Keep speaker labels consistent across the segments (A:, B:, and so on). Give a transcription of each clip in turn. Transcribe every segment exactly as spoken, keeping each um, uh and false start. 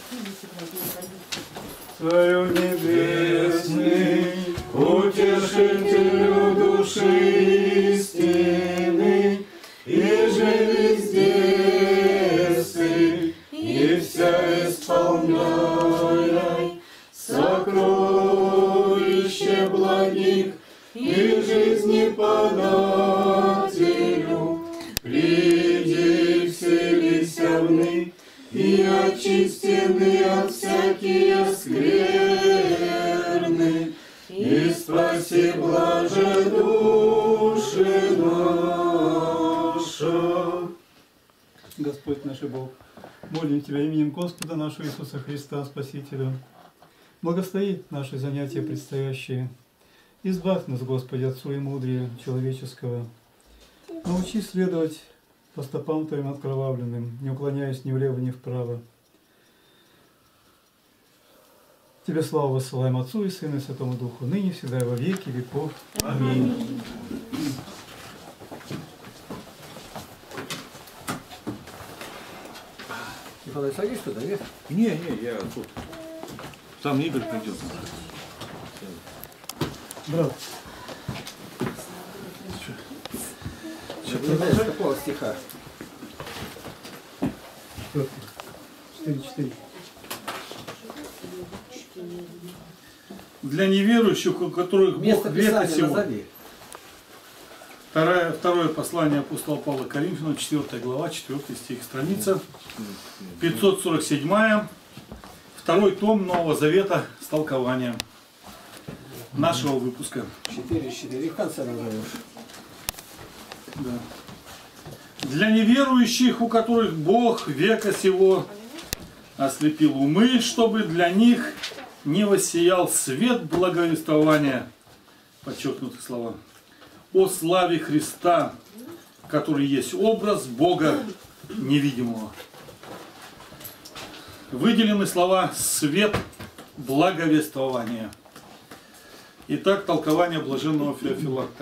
A: Царю небесный, утешителю души истины, и же везде сы, и вся исполняй сокровище благих, и жизни подателю, приди, вселися вны, и очистены от всякие скверны, и спаси блаже души наша. Господь наш Бог, молим Тебя именем Господа нашего Иисуса Христа, Спасителя, благослови наши занятия предстоящие. Избавь нас, Господи, от суемудрия человеческого. Научи следовать по стопам Твоим откровавленным, не уклоняясь ни влево, ни вправо. Тебе славу высылаем Отцу и Сыну и Святому Духу, ныне, всегда и во веки веков. Аминь.
B: Николай, садись туда, нет?
C: Не, не, я тут. Сам Игорь придет.
A: Брат.
B: Не знаешь какого стиха?
A: четыре четыре.
C: Для неверующих, у которых Бог века сего. Второе, второе послание апостола Павла Коринфянам, четвёртая глава, четвёртый стих, страница пятьсот сорок семь, второй том Нового Завета с толкованием нашего выпуска.
B: четыре четыре, в конце назовешь.
C: Да. Для неверующих, у которых Бог века сего ослепил умы, чтобы для них не воссиял свет благовествования, подчеркнутые слова, о славе Христа, который есть образ Бога невидимого. Выделены слова «свет благовествования». Итак, толкование блаженного Феофилакта.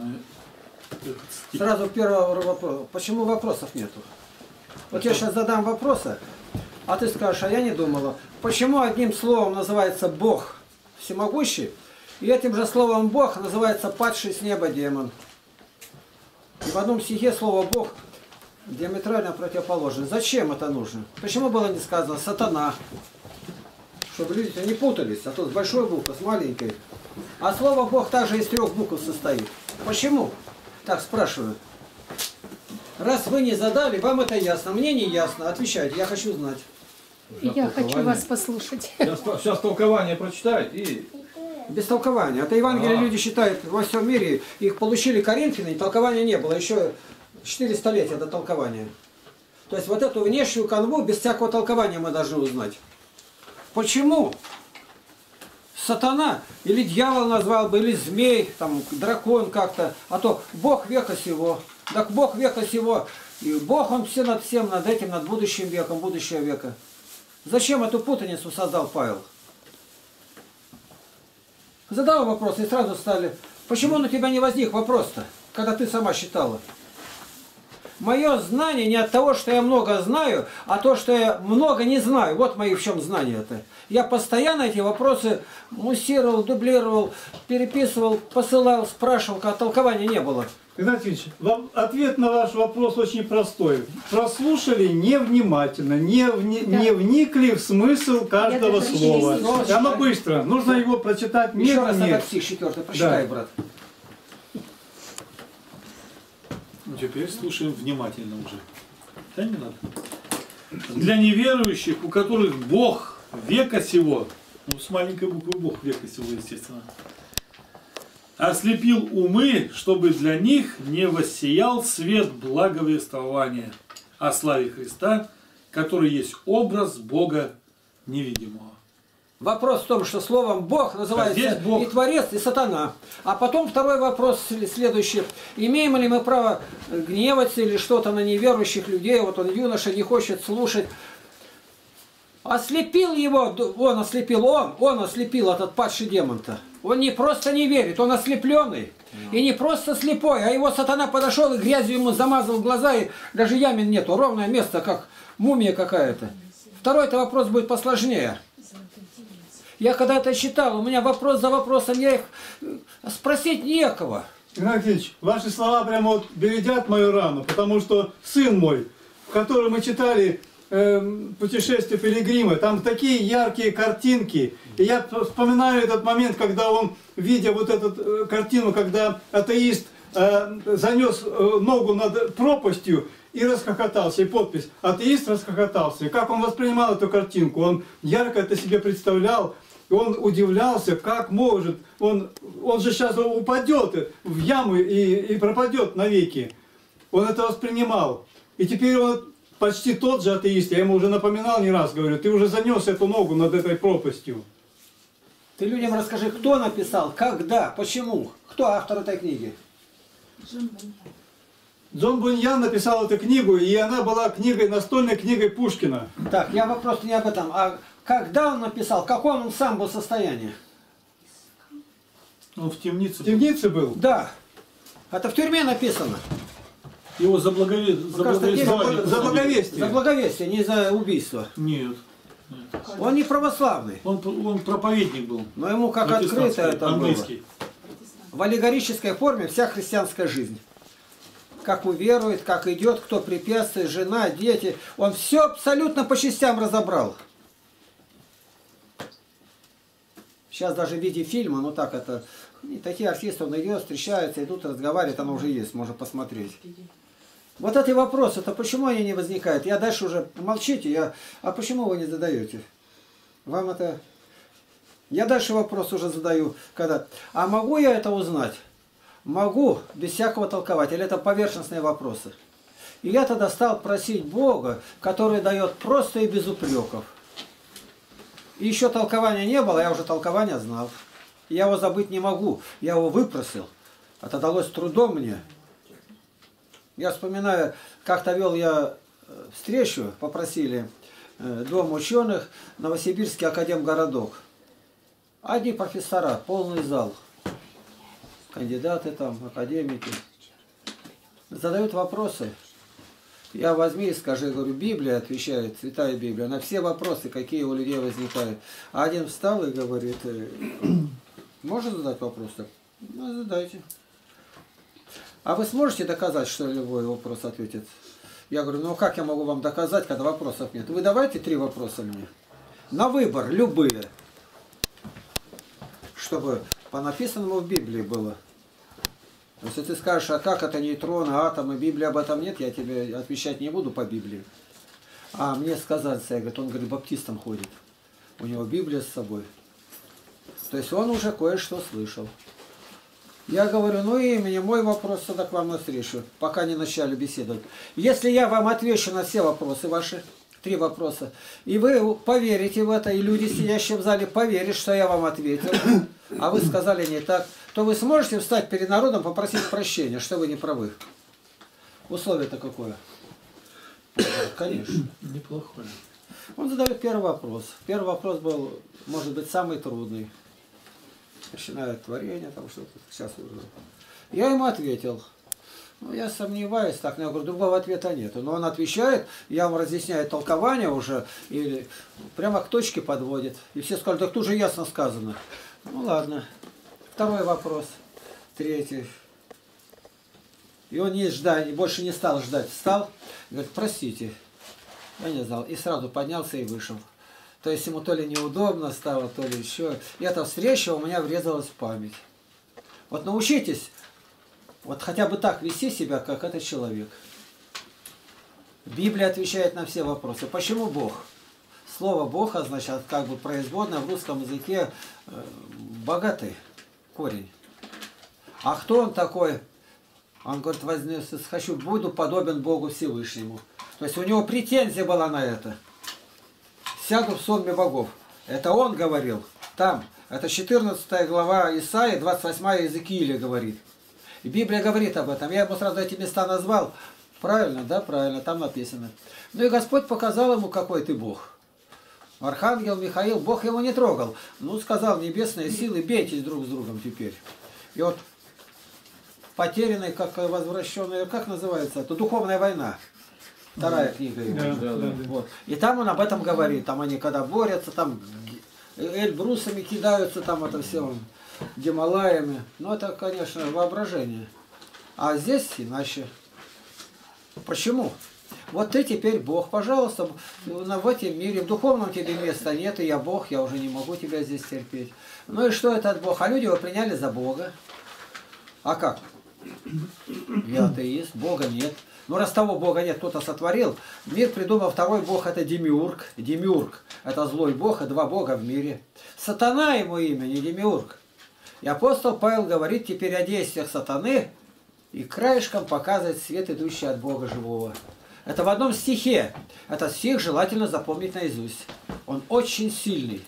B: Сразу первый вопрос. Почему вопросов нету? Вот я сейчас задам вопросы, а ты скажешь, а я не думала. Почему одним словом называется Бог всемогущий, и этим же словом Бог называется падший с неба демон? И в одном стихе слово Бог диаметрально противоположно. Зачем это нужно? Почему было не сказано сатана? Чтобы люди-то не путались, а то с большой буквы, с маленькой. А слово Бог также из трех букв состоит. Почему? Так спрашиваю. Раз вы не задали, вам это ясно, мне не ясно. Отвечайте, я хочу знать.
D: Я хочу вас послушать.
E: Сейчас, сейчас толкование прочитать и...
B: Без толкования. Это Евангелие а. люди считают во всем мире, их получили коринфяне, толкования не было. Еще четыре столетия до толкования. То есть вот эту внешнюю канву без всякого толкования мы должны узнать. Почему сатана, или дьявол назвал бы, или змей, там, дракон как-то, а то Бог века сего. Так Бог века сего, и Бог он все над всем, над этим, над будущим веком, будущего века. Зачем эту путаницу создал Павел? Задал вопрос, и сразу стали, почему на тебя не возник вопрос-то, когда ты сама считала? Мое знание не от того, что я много знаю, а то, что я много не знаю. Вот мои в чем знания-то. Я постоянно эти вопросы муссировал, дублировал, переписывал, посылал, спрашивал, когда толкования не было.
A: Игнатьевич, ответ на ваш вопрос очень простой. Прослушали невнимательно, не, вни, да. не вникли в смысл каждого слова. Прямо быстро. Нужно его прочитать медленнее.
B: Еще раз этот стих четвертый. Прочитай, да. брат.
C: Ну, теперь слушаем внимательно уже. Да, не надо. Для неверующих, у которых Бог века сего, ну, с маленькой буквы Бог века сего, естественно, ослепил умы, чтобы для них не воссиял свет благовествования о славе Христа, который есть образ Бога невидимого.
B: Вопрос в том, что словом Бог называется Бог. И Творец, и Сатана. А потом второй вопрос следующий. Имеем ли мы право гневаться или что-то на неверующих людей? Вот он, юноша, не хочет слушать. Ослепил его, он ослепил, он, он ослепил этот падший демон-то. Он не просто не верит, он ослепленный. No. И не просто слепой, а его сатана подошел и грязью ему замазал глаза, и даже ямин нету, ровное место, как мумия какая-то. Второй-то вопрос будет посложнее. Я когда это читал, у меня вопрос за вопросом, я их спросить некого.
A: Игнатий Ильич, ваши слова прямо вот бередят мою рану, потому что сын мой, в котором мы читали э, «Путешествие пилигрима», там такие яркие картинки. И я вспоминаю этот момент, когда он, видя вот эту э, картину, когда атеист э, занес э, ногу над пропастью и расхохотался, и подпись «Атеист расхохотался». И как он воспринимал эту картинку, он ярко это себе представлял. И он удивлялся, как может, он, он же сейчас упадет в яму и, и пропадет навеки. Он это воспринимал. И теперь он почти тот же атеист, я ему уже напоминал не раз, говорю, ты уже занес эту ногу над этой пропастью.
B: Ты людям расскажи, кто написал, когда, почему, кто автор этой книги?
A: Джон Буньян написал эту книгу, и она была книгой, настольной книгой Пушкина.
B: Так, я вопрос не об этом, а когда он написал, в каком он сам был состоянии?
C: Он в темнице.
A: В темнице был?
B: Да. Это в тюрьме написано.
C: Его за, благове... за,
B: кажется,
C: благовествование
A: за благовестие.
B: За благовестие, не за убийство.
C: Нет. Нет.
B: Он не православный.
C: Он, он проповедник был.
B: Но ему как открыто это было.
C: Английский.
B: В аллегорической форме вся христианская жизнь. Как уверует, как идет, кто препятствует, жена, дети. Он все абсолютно по частям разобрал. Сейчас даже в виде фильма, ну так это... И такие артисты, он идет, встречаются, идут, разговаривают, оно уже есть, можно посмотреть. Вот эти вопросы, то почему они не возникают? Я дальше уже... Молчите, я... А почему вы не задаете? Вам это... Я дальше вопрос уже задаю, когда... А могу я это узнать? Могу, без всякого толковать. Или это поверхностные вопросы? И я тогда стал просить Бога, который дает просто и без упреков. И еще толкования не было, я уже толкование знал. Я его забыть не могу, я его выпросил. Это далось трудом мне. Я вспоминаю, как-то вел я встречу, попросили Дом ученых, Новосибирский академгородок. Одни профессора, полный зал. Кандидаты там, академики. Задают вопросы. Я возьми и скажи, говорю, Библия отвечает, Святая Библия, на все вопросы, какие у людей возникают. А один встал и говорит, можно задать вопрос-то? Ну, задайте. А вы сможете доказать, что любой вопрос ответит? Я говорю, ну как я могу вам доказать, когда вопросов нет? Вы давайте три вопроса мне. На выбор, любые. Чтобы по написанному в Библии было. Если ты скажешь, а как это нейтроны, атомы, Библии об этом нет, я тебе отвечать не буду по Библии. А мне сказать, я говорю, он, говорит, баптистом ходит. У него Библия с собой. То есть он уже кое-что слышал. Я говорю, ну и мне мой вопрос сюда к вам навстречу, пока не начали беседовать. Если я вам отвечу на все вопросы ваши, три вопроса, и вы поверите в это, и люди, сидящие в зале, поверят, что я вам ответил, а вы сказали не так, то вы сможете встать перед народом, попросить прощения, что вы не правы. Условие-то какое? Конечно.
C: Неплохое.
B: Он задает первый вопрос. Первый вопрос был, может быть, самый трудный. Начинает творение, там что-то. Сейчас уже. Я ему ответил. Ну, я сомневаюсь, так, но я говорю, другого ответа нет. Но он отвечает, я вам разъясняю толкование уже, или прямо к точке подводит. И все сказали, так тут же ясно сказано. Ну ладно. Второй вопрос. Третий. И он не ждать, больше не стал ждать. Встал, говорит, простите. Я не знал. И сразу поднялся и вышел. То есть ему то ли неудобно стало, то ли еще. И эта встреча у меня врезалась в память. Вот научитесь, вот хотя бы так вести себя, как этот человек. Библия отвечает на все вопросы. Почему Бог? Слово Бог означает как бы производное в русском языке э, богатый корень. А кто он такой? Он говорит, возьму, хочу, буду подобен Богу Всевышнему. То есть у него претензия была на это. Сяду в сонме богов. Это он говорил. Там. Это четырнадцатая глава Исаии, двадцать восьмая Иезекииля говорит. И Библия говорит об этом. Я ему сразу эти места назвал. Правильно, да, правильно, там написано. Ну и Господь показал ему, какой ты Бог. Архангел Михаил, Бог его не трогал. Ну, сказал, небесные силы, бейтесь друг с другом теперь. И вот потерянный, как возвращенный, как называется это, духовная война. Вторая книга его.
A: Да, да, да.
B: Вот. И там он об этом говорит. Там они когда борются, там эльбрусами кидаются, там это все, Гималаями. Ну это, конечно, воображение. А здесь иначе. Почему? Вот ты теперь Бог, пожалуйста, в этом мире, в духовном тебе места нет, и я Бог, я уже не могу тебя здесь терпеть. Ну и что этот Бог? А люди его приняли за Бога. А как? Я атеист, Бога нет. Ну раз того Бога нет, кто-то сотворил. Мир придумал второй Бог, это Демиург. Демиург – это злой Бог, и два Бога в мире. Сатана ему имя, не Демиург. И апостол Павел говорит теперь о действиях сатаны и краешком показывает свет, идущий от Бога живого. Это в одном стихе. Этот стих желательно запомнить наизусть. Он очень сильный.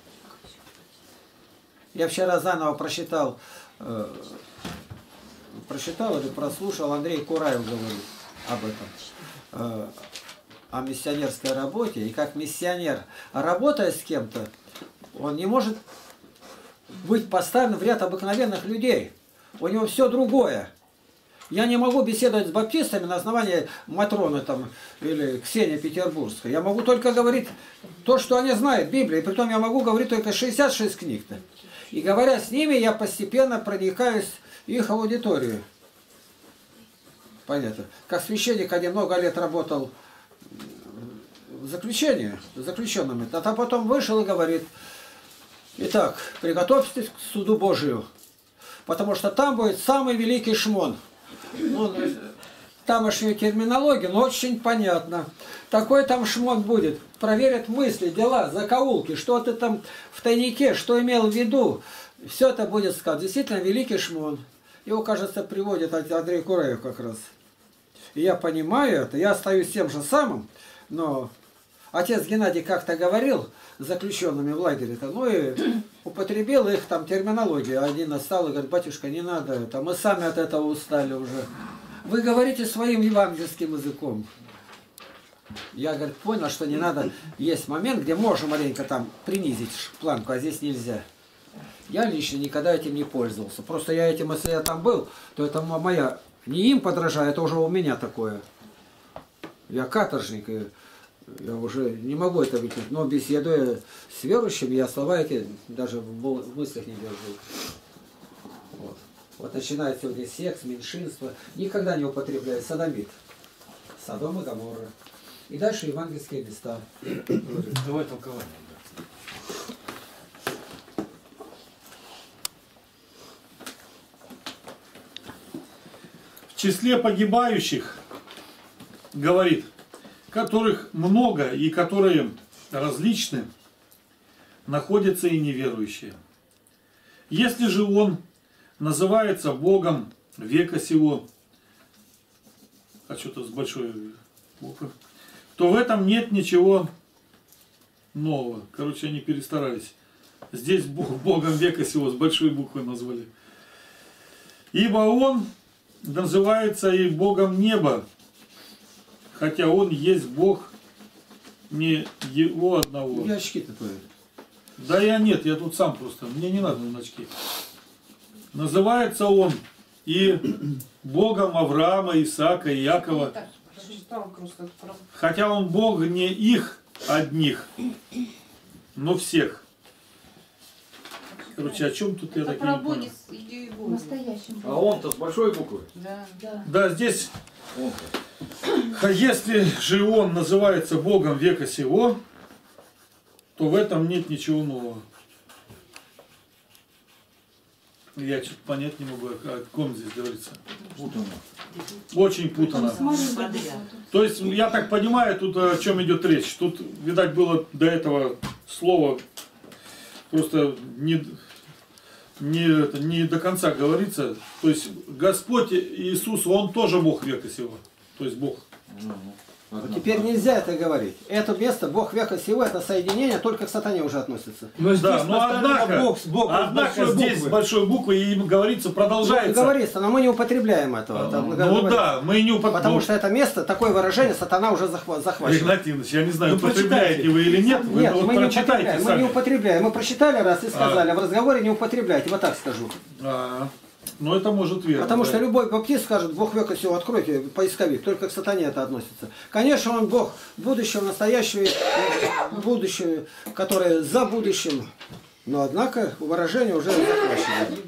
B: Я вчера заново прочитал, э, прочитал или прослушал, Андрей Кураев говорит об этом. Э, о миссионерской работе. И как миссионер, работая с кем-то, он не может быть поставлен в ряд обыкновенных людей. У него все другое. Я не могу беседовать с баптистами на основании Матроны там, или Ксении Петербургской. Я могу только говорить то, что они знают, Библию. И притом я могу говорить только шестьдесят шесть книг-то. И говоря с ними, я постепенно проникаюсь в их аудиторию. Понятно. Как священник один много лет работал в заключении, с заключенными. А потом вышел и говорит: итак, приготовьтесь к суду Божию. Потому что там будет самый великий шмон. Ну, тамошнюю терминологию, но очень понятно. Такой там шмон будет. Проверят мысли, дела, закоулки, что ты там в тайнике, что имел в виду. Все это будет сказано. Действительно, великий шмон. Его, кажется, приводит Андрей Кураев как раз. И я понимаю это, я остаюсь тем же самым, но отец Геннадий как-то говорил с заключенными в лагере-то, ну и употребил их там терминологию. Один настал и говорит: батюшка, не надо это, мы сами от этого устали уже. Вы говорите своим евангельским языком. Я, говорит, понял, что не надо. Есть момент, где можно маленько там принизить планку, а здесь нельзя. Я лично никогда этим не пользовался. Просто я этим, если я там был, то это моя, не им подражаю, это уже у меня такое. Я каторжник, и я уже не могу это выкинуть. Но беседуя с верующими, я слова эти даже в мыслях не держу. Вот, вот начинает сегодня секс, меньшинство. Никогда не употребляет содомит. Содом и Гоморра. И дальше евангельские места.
E: Давай толкование.
C: В числе погибающих, говорит, которых много и которые различны, находятся и неверующие. Если же он называется Богом века сего, а что-то с большой буквы, то в этом нет ничего нового. Короче, они перестарались. Здесь Богом века сего с большой буквы назвали. Ибо он называется и Богом неба, хотя он есть Бог не его одного.
B: И очки-то твои.
C: Да я нет, я тут сам просто, мне не надо на очки. Называется он и Богом Авраама, Исаака и Якова, хотя он Бог не их одних, но всех. Короче, о чем тут я так и не понял.
E: А он-то с большой буквы?
D: Да, да.
C: Да, здесь,
E: Он-то.
C: если же он называется Богом века сего, то в этом нет ничего нового. Я что-то понять не могу, о ком здесь говорится.
E: Путано.
C: Очень путано. То есть, я так понимаю, тут о чем идет речь. Тут, видать, было до этого слова просто не, не, это, не до конца говорится. То есть, Господь Иисус, Он тоже Бог века сего. То есть, Бог.
B: Вот теперь нельзя это говорить. Это место, Бог века сего, это соединение только к сатане уже относится.
A: Но здесь
C: Да, но
A: поставлено
C: однако,
A: Бог с Богом,
C: однако
A: с большой
C: здесь
A: буквы.
C: с большой буквы и им говорится,
B: Ну,
C: продолжается.
B: говорится, но мы не употребляем этого. Там
C: Ну
B: говорится.
C: да, мы не употребляем.
B: Потому что это место, такое выражение, сатана уже захва- захвачен.
C: Игнатий Иванович, я не знаю,
A: Ну,
C: употребляете
A: прочитайте.
C: вы или нет, вы
B: Нет,
C: вот
B: мы не
C: прочитайте
B: употребляем, мы
C: сами.
B: не употребляем. Мы прочитали раз и сказали, а в разговоре не употребляйте. Вот так скажу.
C: А, Но это может верно.
B: Потому
C: да.
B: что любой баптист скажет, Бог века сего, откройте поисковик, только к сатане это относится. Конечно, он Бог будущего, настоящего, будущего, которое за будущим, но однако выражение уже захвачено.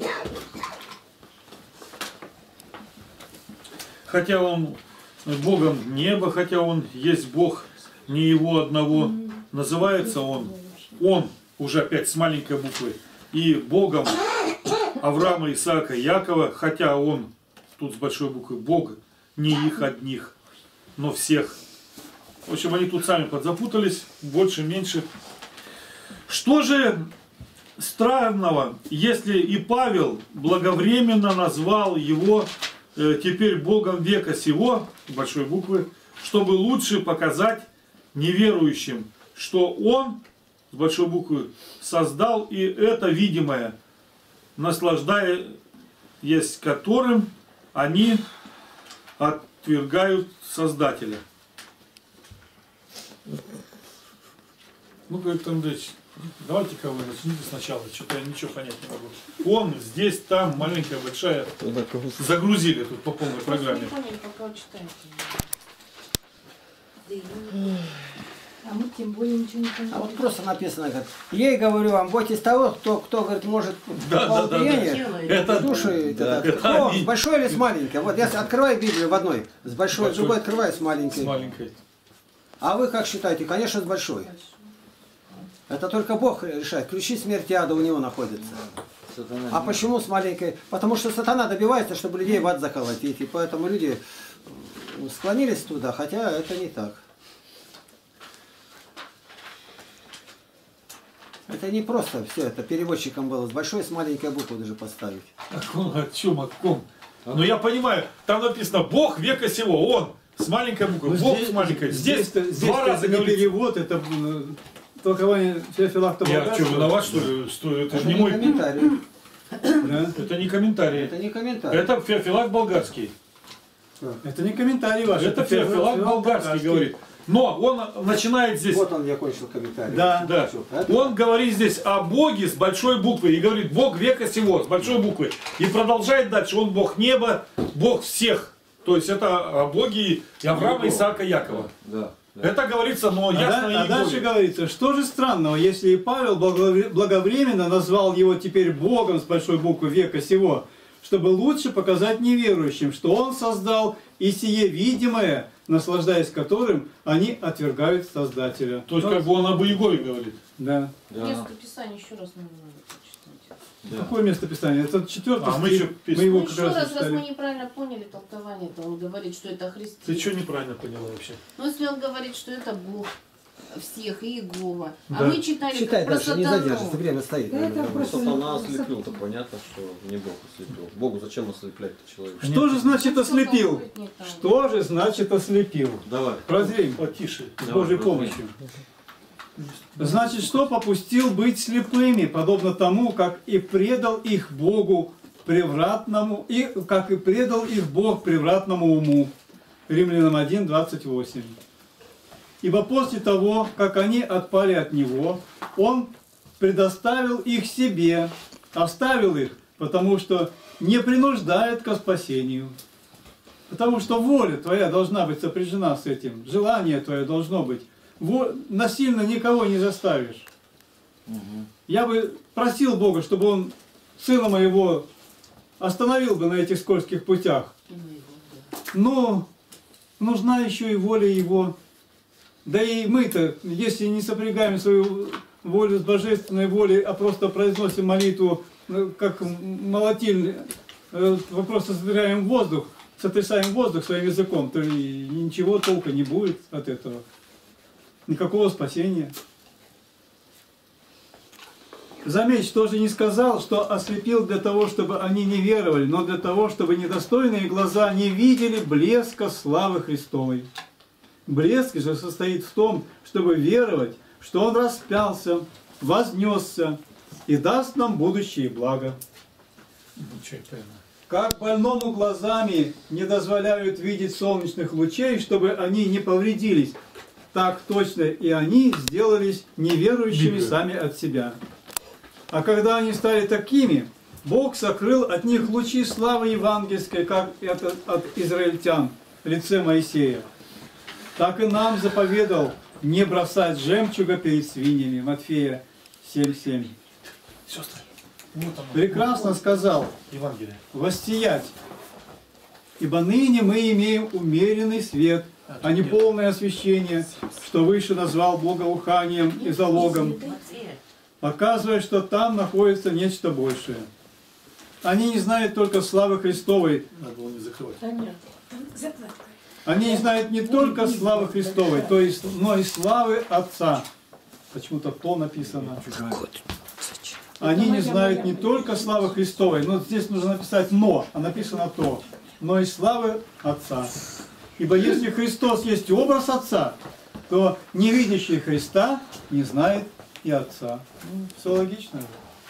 C: Хотя он Богом неба, хотя он есть Бог не его одного, называется он, он уже опять с маленькой буквы, и Богом Авраама, Исаака, Якова, хотя он, тут с большой буквы, Бог не их одних, но всех. В общем, они тут сами подзапутались, больше, меньше. Что же странного, если и Павел благовременно назвал его э, теперь Богом века сего, большой буквы, чтобы лучше показать неверующим, что он, с большой буквы, создал и это видимое, наслаждаясь которым они отвергают Создателя. Ну-ка, Виктор Андреевич, давайте-ка вы начните сначала, что-то я ничего понять не могу. Он, здесь, там, маленькая, большая, загрузили тут по полной программе.
D: А мы тем более ничего не понимаем.
B: А вот просто написано, говорит, ей говорю вам, бойтесь того, кто, кто говорит, может
C: Да,
B: по
C: да, да,
B: убиению,
C: да. Это-
B: души,
C: да,
B: это-
C: это
B: кто,
C: они.
B: с большой или с маленькой? Вот я открываю Библию в одной, с большой,
C: Большой.
B: в другой открываю с
C: С
B: маленькой.
C: маленькой.
B: А вы как считаете? Конечно, с большой. Это только Бог решает. Ключи смерти ада у него находятся. А почему с маленькой? Потому что сатана добивается, чтобы людей в ад заколотить. И поэтому люди склонились туда, хотя это не так. Это не просто все это переводчиком было. С большой, с маленькой буквы даже поставить.
C: О ком, о чем, о ком? Ну я понимаю, там написано Бог века сего, он с маленькой буквы,
A: Ну,
C: Бог
A: здесь-
C: с маленькой. Здесь,
A: здесь,
C: два раза
A: не
C: говорится.
A: перевод, это э, толкование Феофилакта
C: Я
A: Болгарского.
C: что, виноват, что ли? Что, это же
B: Это
C: не
B: не
C: мой...
B: комментарий.
A: Да?
C: Это не комментарий.
B: Это не комментарий.
C: Это Феофилакт Болгарский.
A: Это не комментарий ваш.
C: Это Феофилакт Болгарский говорит. Но он начинает здесь...
B: Вот он, я кончил комментарий.
A: Да.
C: Да.
B: Это-
C: Он говорит здесь о Боге с большой буквы. И говорит, Бог века сего с большой буквы. И продолжает дальше. Он Бог неба, Бог всех. То есть это о Боге и Авраама, Исаака, Якова.
E: Да.
C: Это говорится, но
A: А,
C: ясно
A: да- а
C: и
A: дальше
C: более.
A: говорится, что же странного, если и Павел благовре- благовременно назвал его теперь Богом с большой буквы века сего, чтобы лучше показать неверующим, что он создал и сие видимое, наслаждаясь которым они отвергают Создателя.
C: То есть как бы он об Иегове говорит.
A: Да.
E: Да.
F: Место Писания еще раз надо прочитать.
E: Да.
A: Какое место Писания? Это четвертый
C: А, мы
A: стих.
C: еще пис-
A: Мы его
F: Ну,
A: как
F: еще
A: раз
F: раз, раз
A: читали.
F: мы неправильно поняли толкование, то он говорит, что это Христос.
C: Ты что неправильно поняла вообще?
F: Ну, если он говорит, что это Бог всех, и Иегова.
C: Да.
F: А мы читали
B: Читай
F: как про
B: дальше, не
F: сатану.
B: задержится, время стоит.
D: Да, это просто-
E: Сатана ослепил-то, понятно, что не Бог ослепил. Богу зачем ослеплять-то человека?
A: Что же значит ослепил?
F: Будет не так.
A: Что же значит ослепил?
E: Давай.
A: Прозрим
C: Потише.
A: с
E: Давай,
A: Божьей
E: прозрим.
A: помощью. Значит, что попустил быть слепыми, подобно тому, как и предал их Богу превратному, и как и предал их Бог превратному уму. Римлянам один, двадцать восемь. Ибо после того, как они отпали от Него, Он предоставил их себе, оставил их, потому что не принуждает ко спасению. Потому что воля твоя должна быть сопряжена с этим, желание твое должно быть. Во- Насильно никого не заставишь. Я бы просил Бога, чтобы Он сына моего остановил бы на этих скользких путях. Но нужна еще и воля Его. Да и мы-то, если не сопрягаем свою волю с божественной волей, а просто произносим молитву, ну, как молотильный, э, просто сотрясаем воздух, сотрясаем воздух своим языком, то и ничего толка не будет от этого. Никакого спасения. Заметь, что же не сказал, что ослепил для того, чтобы они не веровали, но для того, чтобы недостойные глаза не видели блеска славы Христовой. Блеск же состоит в том, чтобы веровать, что Он распялся, вознесся и даст нам будущее благо.
C: Ничего, понятно.
A: Как больному глазами не дозволяют видеть солнечных лучей, чтобы они не повредились, так точно и они сделались неверующими
C: Библия.
A: сами от себя. А когда они стали такими, Бог сокрыл от них лучи славы евангельской, как это от израильтян в лице Моисея. Так и нам заповедал не бросать жемчуга перед свиньями. Матфея семь семь.
C: Сестры, вот оно.
A: Прекрасно сказал
C: Евангелие.
A: воссиять, ибо ныне мы имеем умеренный свет, а не полное освящение, что выше назвал благоуханием и залогом, показывая, что там находится нечто большее. Они не знают только славы Христовой.
C: Надо было не закрывать.
D: Да нет, там закладка.
A: Они не знают не только славы Христовой, то есть, но и славы Отца. Почему-то то написано. Они не знают не только славы Христовой, но здесь нужно написать «но», а написано «то», но и славы Отца. Ибо если Христос есть образ Отца, то невидящий Христа не знает и Отца. Ну, все логично.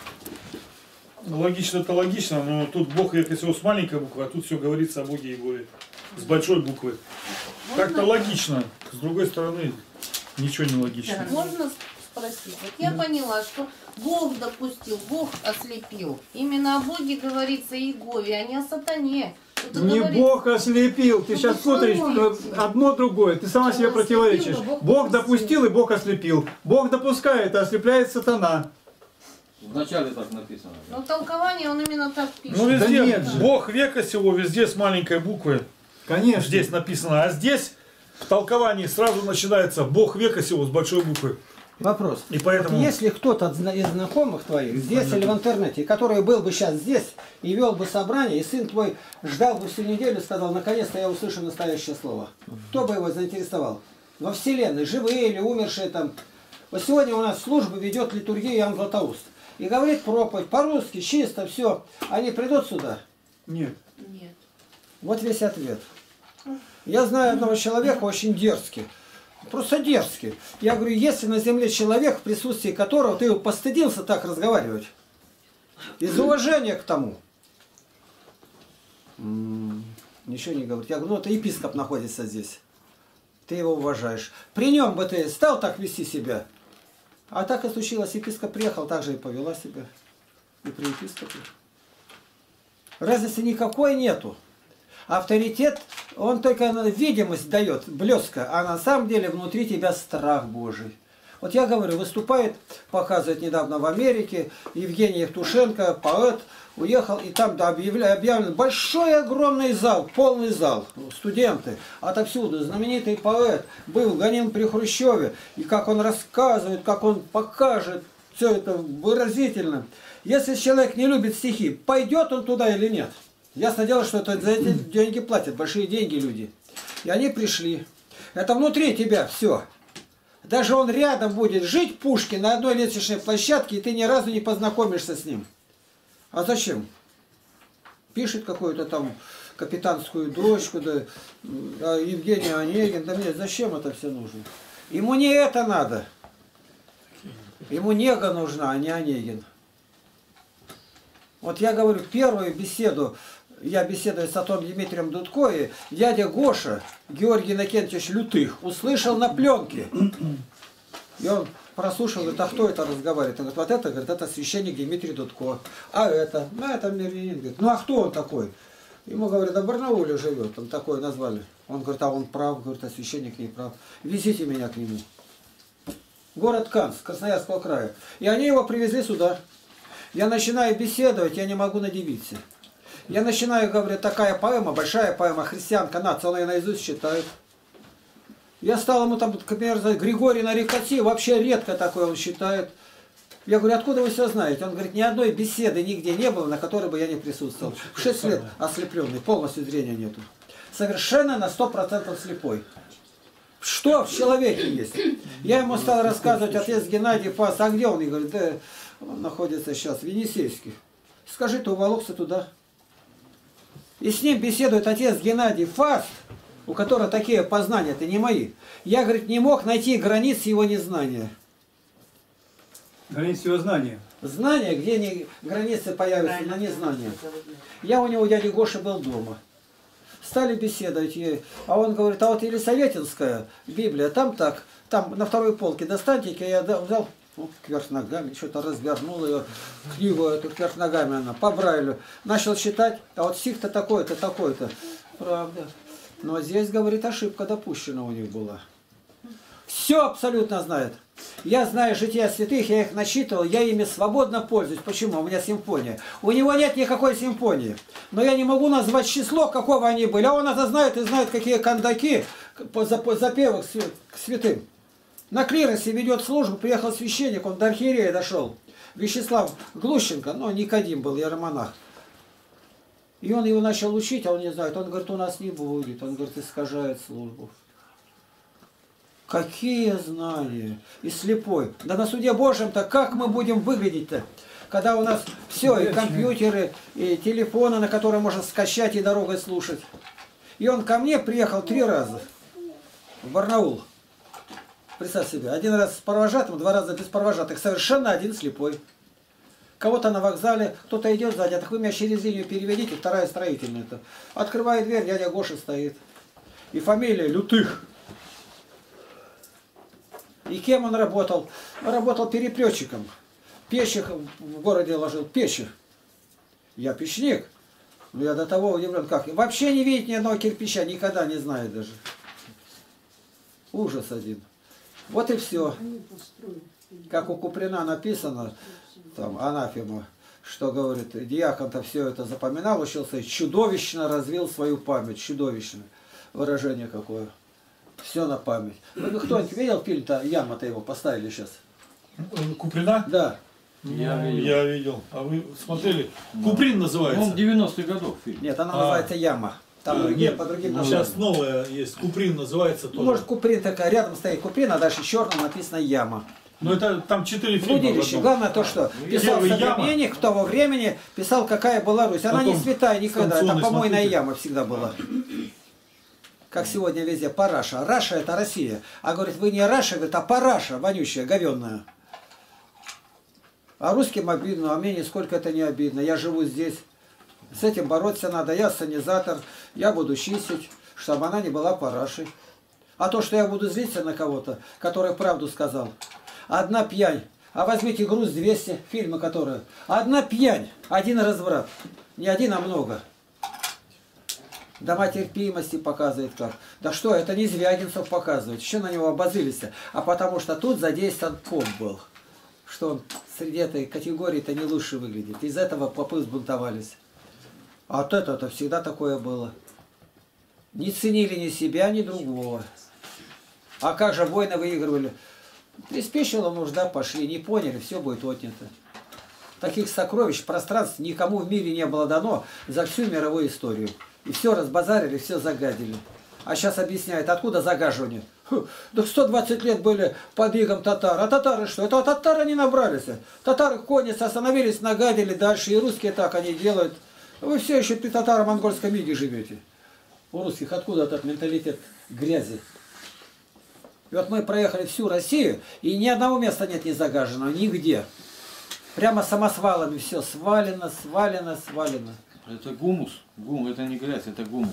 C: Ну, логично это логично, но тут Бог века сего с маленькой буквы, а тут все говорится о Боге Егоре с большой буквы. Как-то логично. С другой стороны, ничего не логично.
F: Можно спросить? Вот я поняла, что Бог допустил, Бог ослепил. Именно о Боге говорится Иегове, а не о сатане. Это
A: Не
F: говорит-
A: Бог ослепил, ты
F: Ну,
A: сейчас путаешь
F: послушайте.
A: одно другое, ты сама себе
F: Бог
A: противоречишь.
F: ослепил, а Бог
A: Бог
F: допустил.
A: допустил и Бог ослепил. Бог допускает, а ослепляет сатана.
E: Вначале так написано. да.
F: Но толкование он именно так пишет.
C: Ну
A: Да
C: везде
A: нет же.
C: Бог века сего, везде с маленькой буквы.
A: Конечно.
C: Здесь написано, а здесь в толковании сразу начинается Бог века сего с большой буквы.
B: Вопрос.
C: И поэтому...
B: Вот если кто-то от зна- из знакомых твоих здесь или в интернете, который был бы сейчас здесь и вел бы собрание, и сын твой ждал бы всю неделю и сказал, наконец-то я услышу настоящее слово. Кто бы его заинтересовал? Во Вселенной, живые или умершие там. Вот сегодня у нас служба ведет литургию Иоанн Златоуст. И говорит проповедь по-русски, чисто, все. Они придут сюда?
A: Нет.
F: Нет.
B: Вот весь ответ. Я знаю одного человека очень дерзкий. Просто дерзкий. Я говорю, если на земле человек, в присутствии которого ты постыдился так разговаривать, из уважения к тому. М-м, ничего не говорит. Я говорю, ну это епископ находится здесь. Ты его уважаешь. При нем бы ты стал так вести себя. А так и случилось. Епископ приехал, так же и повела себя. И при епископе. Разницы никакой нету. Авторитет, он только видимость дает, блеска, а на самом деле внутри тебя страх Божий. Вот я говорю, выступает, показывает недавно в Америке, Евгений Евтушенко, поэт, уехал, и там да, объявля- объявлен большой огромный зал, полный зал, студенты, отовсюду, знаменитый поэт, был гоним при Хрущеве, и как он рассказывает, как он покажет, все это выразительно. Если человек не любит стихи, пойдет он туда или нет? Ясно дело, что это за эти деньги платят, большие деньги люди. И они пришли. Это внутри тебя все. Даже он рядом будет жить, Пушкин, на одной лестничной площадке, и ты ни разу не познакомишься с ним. А зачем? Пишет какую-то там капитанскую дочку, да, а Евгений Онегин, да мне зачем это все нужно? Ему не это надо. Ему нега нужна, а не Онегин. Вот я говорю, первую беседу, я беседую с отцом Дмитрием Дудко, и дядя Гоша, Георгий Иннокентьевич Лютых, услышал на пленке. И он прослушал, говорит, а кто это разговаривает? Он говорит, вот это, говорит, это священник Дмитрий Дудко. А это? Ну, это мирянин. Говорит, ну, а кто он такой? Ему говорят, а в Барнауле живет, он такой назвали. Он говорит, а он прав, говорит, а священник не прав. Везите меня к нему. Город Канск, Красноярского края. И они его привезли сюда. Я начинаю беседовать, я не могу надивиться. Я начинаю говорить, такая поэма, большая поэма, христианка, нация, он ее наизусть читает. Я стал ему там, например, Григорий Нарикати, вообще редко такое он считает. Я говорю, откуда вы все знаете? Он говорит, ни одной беседы нигде не было, на которой бы я не присутствовал. В шесть лет ослепленный, полностью зрения нету. Совершенно на сто процентов слепой. Что в человеке есть? Я ему стал рассказывать, отец Геннадий Фас, а где он? И говорит, да он находится сейчас в Енисейске. Скажи, ты уволокся туда. И с ним беседует отец Геннадий Фас, у которого такие познания, это не мои. Я, говорит, не мог найти границ его незнания.
A: Границы его знания.
B: Знания, где не, границы появятся на незнание. Я у него, у дяди Гоши, был дома. Стали беседовать, и, а он говорит, а вот Елисаветинская Библия, там так, там на второй полке достаньте-ка, я взял, вот, кверх ногами, что-то развернул ее, книгу эту кверх ногами она, по Брайлю. Начал читать, а вот стих-то такой-то, такой-то. Правда. Но здесь, говорит, ошибка допущена у них была. Все абсолютно знает. Я знаю жития святых, я их начитывал, я ими свободно пользуюсь. Почему? У меня симфония. У него нет никакой симфонии. Но я не могу назвать число, какого они были. А он это знает и знает, какие кандаки по запевах к святым. На клиросе ведет службу, приехал священник, он до архиерея дошел. Вячеслав Глущенко, ну, Никодим был, иеромонах. И он его начал учить, а он не знает. Он говорит, у нас не будет. Он говорит, искажает службу. Какие знания! И слепой. Да на суде Божьем-то как мы будем выглядеть-то? Когда у нас все, и компьютеры, и телефоны, на которые можно скачать и дорогой слушать. И он ко мне приехал три раза в Барнаул. Представь себе, один раз с провожатым, два раза без провожатых. Совершенно один слепой. Кого-то на вокзале, кто-то идет сзади, а так вы меня через линию переведите, вторая строительная. -то. Открывает дверь, дядя Гоша стоит. И фамилия Лютых. И кем он работал? Он работал переплетчиком. Печи в городе ложил, печи. Я печник. Но я до того удивлен, как. Вообще не видит ни одного кирпича, никогда не знает даже. Ужас один. Вот и все. Как у Куприна написано, там, анафема, что говорит, диакон-то все это запоминал, учился, и чудовищно развил свою память. Чудовищно. Выражение какое. Все на память. Вы кто-нибудь видел фильм-то, Яма-то его поставили сейчас?
C: Куприна?
B: Да.
C: Я, ну, видел. я видел. А вы смотрели? Да. Куприн называется.
E: Он девяностых годов фильм.
B: Нет, она а. называется Яма. Там
C: а,
B: другие, по другим
C: ну, сейчас новая есть. Куприн называется тоже.
B: Может, Куприн такая, рядом стоит Куприн, а дальше черным написано Яма.
C: Ну это там четыре фильма.
B: Блудилище. Главное то, что писал современник того времени, писал, какая была Русь. Она потом не святая никогда, это помойная смотрите. Яма всегда была. Как сегодня везде, параша. Раша это Россия. А говорит, вы не Раша, говорит, а параша, вонючая, говенная. А русским обидно, а мне нисколько это не обидно. Я живу здесь. С этим бороться надо. Я санизатор, я буду чистить, чтобы она не была парашей. А то, что я буду злиться на кого-то, который правду сказал. Одна пьянь. А возьмите груз двести, фильмы которые. Одна пьянь, один разврат. Не один, а много. Дома терпимости показывает как. Да что, это не Звягинцев показывает. Еще на него обозлились. А потому что тут задействован поп был. Что он среди этой категории-то не лучше выглядит. Из этого попы взбунтовались. А вот это-то всегда такое было. Не ценили ни себя, ни другого. А как же войны выигрывали? Приспешила нужда, пошли. Не поняли, все будет отнято. Таких сокровищ, пространств никому в мире не было дано за всю мировую историю. И все разбазарили, все загадили. А сейчас объясняют, откуда загаживание. Фу, да сто двадцать лет были под игом татар. А татары что? Это татары не набрались. Татары конец остановились, нагадили дальше. И русские так они делают. Вы все еще при татаро-монгольском иге живете. У русских откуда этот менталитет грязи? И вот мы проехали всю Россию, и ни одного места нет не загаженного, нигде. Прямо самосвалами все свалено, свалено, свалено.
E: Это гумус. Гум, это не грязь, это гумус.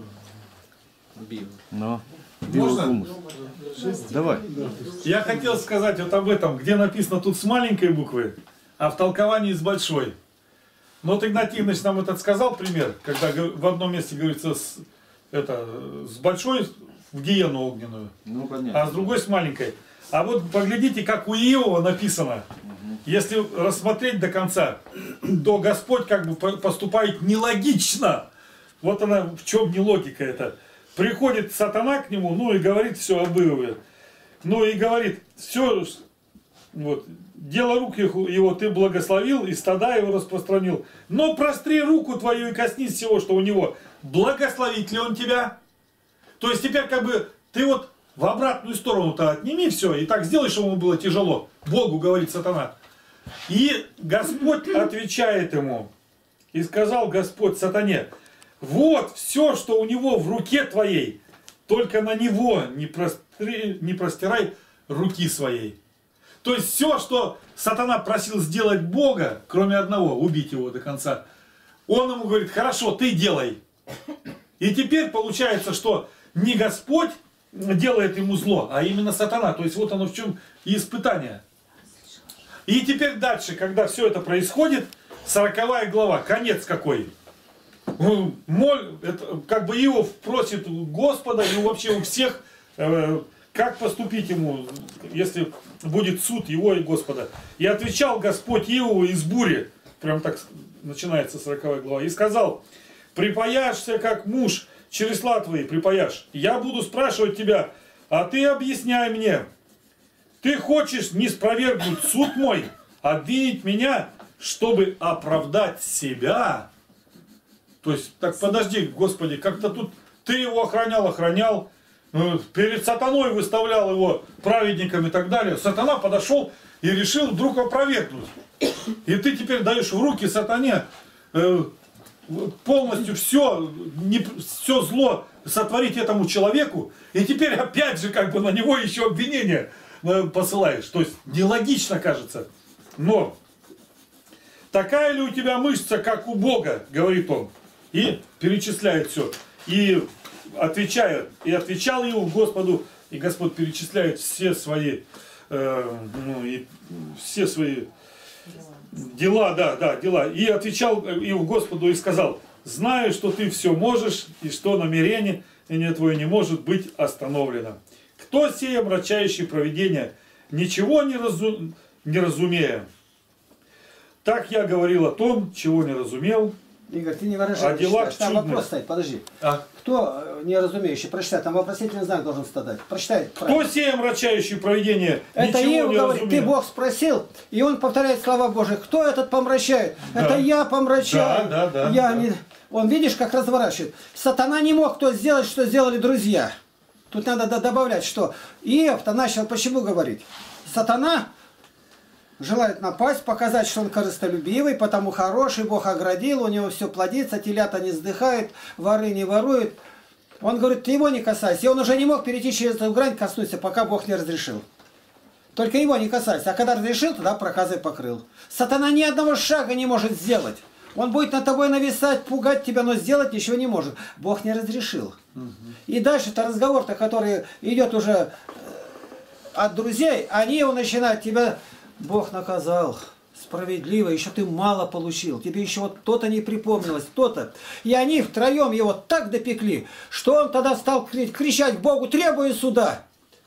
E: Био.
C: Но. Биогумус.
E: Давай.
C: Я хотел сказать вот об этом, где написано тут с маленькой буквы, а в толковании с большой. Но вот Игнатий Иванович нам этот сказал пример, когда в одном месте говорится с, это, с большой в гиену огненную,
E: ну, понятно.
C: А с другой с маленькой. А вот поглядите, как у Иова написано. Если рассмотреть до конца, то Господь как бы поступает нелогично. Вот она, в чем не логика это. Приходит сатана к нему, ну и говорит все об Иове. Ну и говорит, все, вот, дело рук его ты благословил, и стада его распространил. Но простри руку твою и коснись всего, что у него. Благословит ли он тебя? То есть теперь как бы ты вот в обратную сторону-то отними все, и так сделай, чтобы ему было тяжело. Богу говорит сатана. И Господь отвечает ему. И сказал Господь сатане, вот все, что у него в руке твоей, только на него не, простри, не простирай руки своей. То есть все, что сатана просил сделать Бога, кроме одного, убить его до конца, он ему говорит, хорошо, ты делай. И теперь получается, что не Господь делает ему зло, а именно сатана. То есть вот оно в чем и испытание. И теперь дальше, когда все это происходит, сороковая глава, конец какой? Моль, это, как бы Иов просит Господа и вообще у всех, э, как поступить ему, если будет суд его и Господа. И отвечал Господь Иову из бури, прям так начинается сороковая глава, и сказал: припаяшься как муж, чересла твои припаяшь. Я буду спрашивать тебя, а ты объясняй мне. Ты хочешь не спровергнуть суд мой, обвинить меня, чтобы оправдать себя? То есть, так подожди, Господи, как-то тут ты его охранял, охранял, перед сатаной выставлял его праведником и так далее. Сатана подошел и решил вдруг опровергнуть. И ты теперь даешь в руки сатане э, полностью все, не, все зло сотворить этому человеку. И теперь опять же как бы на него еще обвинение посылаешь. То есть нелогично кажется. Но такая ли у тебя мышца, как у Бога, говорит он. И перечисляет все. И отвечает, и отвечал его Господу, и Господь перечисляет все свои, э, ну, и все свои дела, да, да, дела. И отвечал его Господу и сказал: знаю, что ты все можешь, и что намерение твое не может быть остановлено. Кто сея омрачающий провидение, ничего не, разу... не разумея? Так я говорил о том, чего не разумел.
B: Игорь, ты не выражаешь.
C: А дела
B: там
C: чудные.
B: вопрос стоит, подожди.
C: А?
B: Кто неразумеющий? Прочитай, там вопросительный знак должен стать. Прочитай.
C: Кто
B: правильно.
C: сей омрачающий провидение,
B: Это
C: ничего
B: Иов
C: не
B: говорит,
C: разумея?
B: ты Бог спросил, и он повторяет слова Божьи. Кто этот помрачает?
C: Да.
B: Это я помрачаю.
C: Да, да, да,
B: я
C: да.
B: Не... Он, видишь, как разворачивает. Сатана не мог то сделать, что сделали друзья. Тут надо добавлять, что Иов-то начал почему говорить? Сатана желает напасть, показать, что он корыстолюбивый, потому хороший, Бог оградил, у него все плодится, телята не сдыхают, воры не воруют. Он говорит, ты его не касайся. И он уже не мог перейти через эту грань, коснуться, пока Бог не разрешил. Только его не касайся. А когда разрешил, тогда проказой покрыл. Сатана ни одного шага не может сделать. Он будет над тобой нависать, пугать тебя, но сделать ничего не может. Бог не разрешил. Угу. И дальше-то разговор-то, который идет уже от друзей, они его начинают тебя... Бог наказал, справедливо, еще ты мало получил, тебе еще вот то-то не припомнилось, то-то. И они втроем его так допекли, что он тогда стал кричать Богу: требую суда.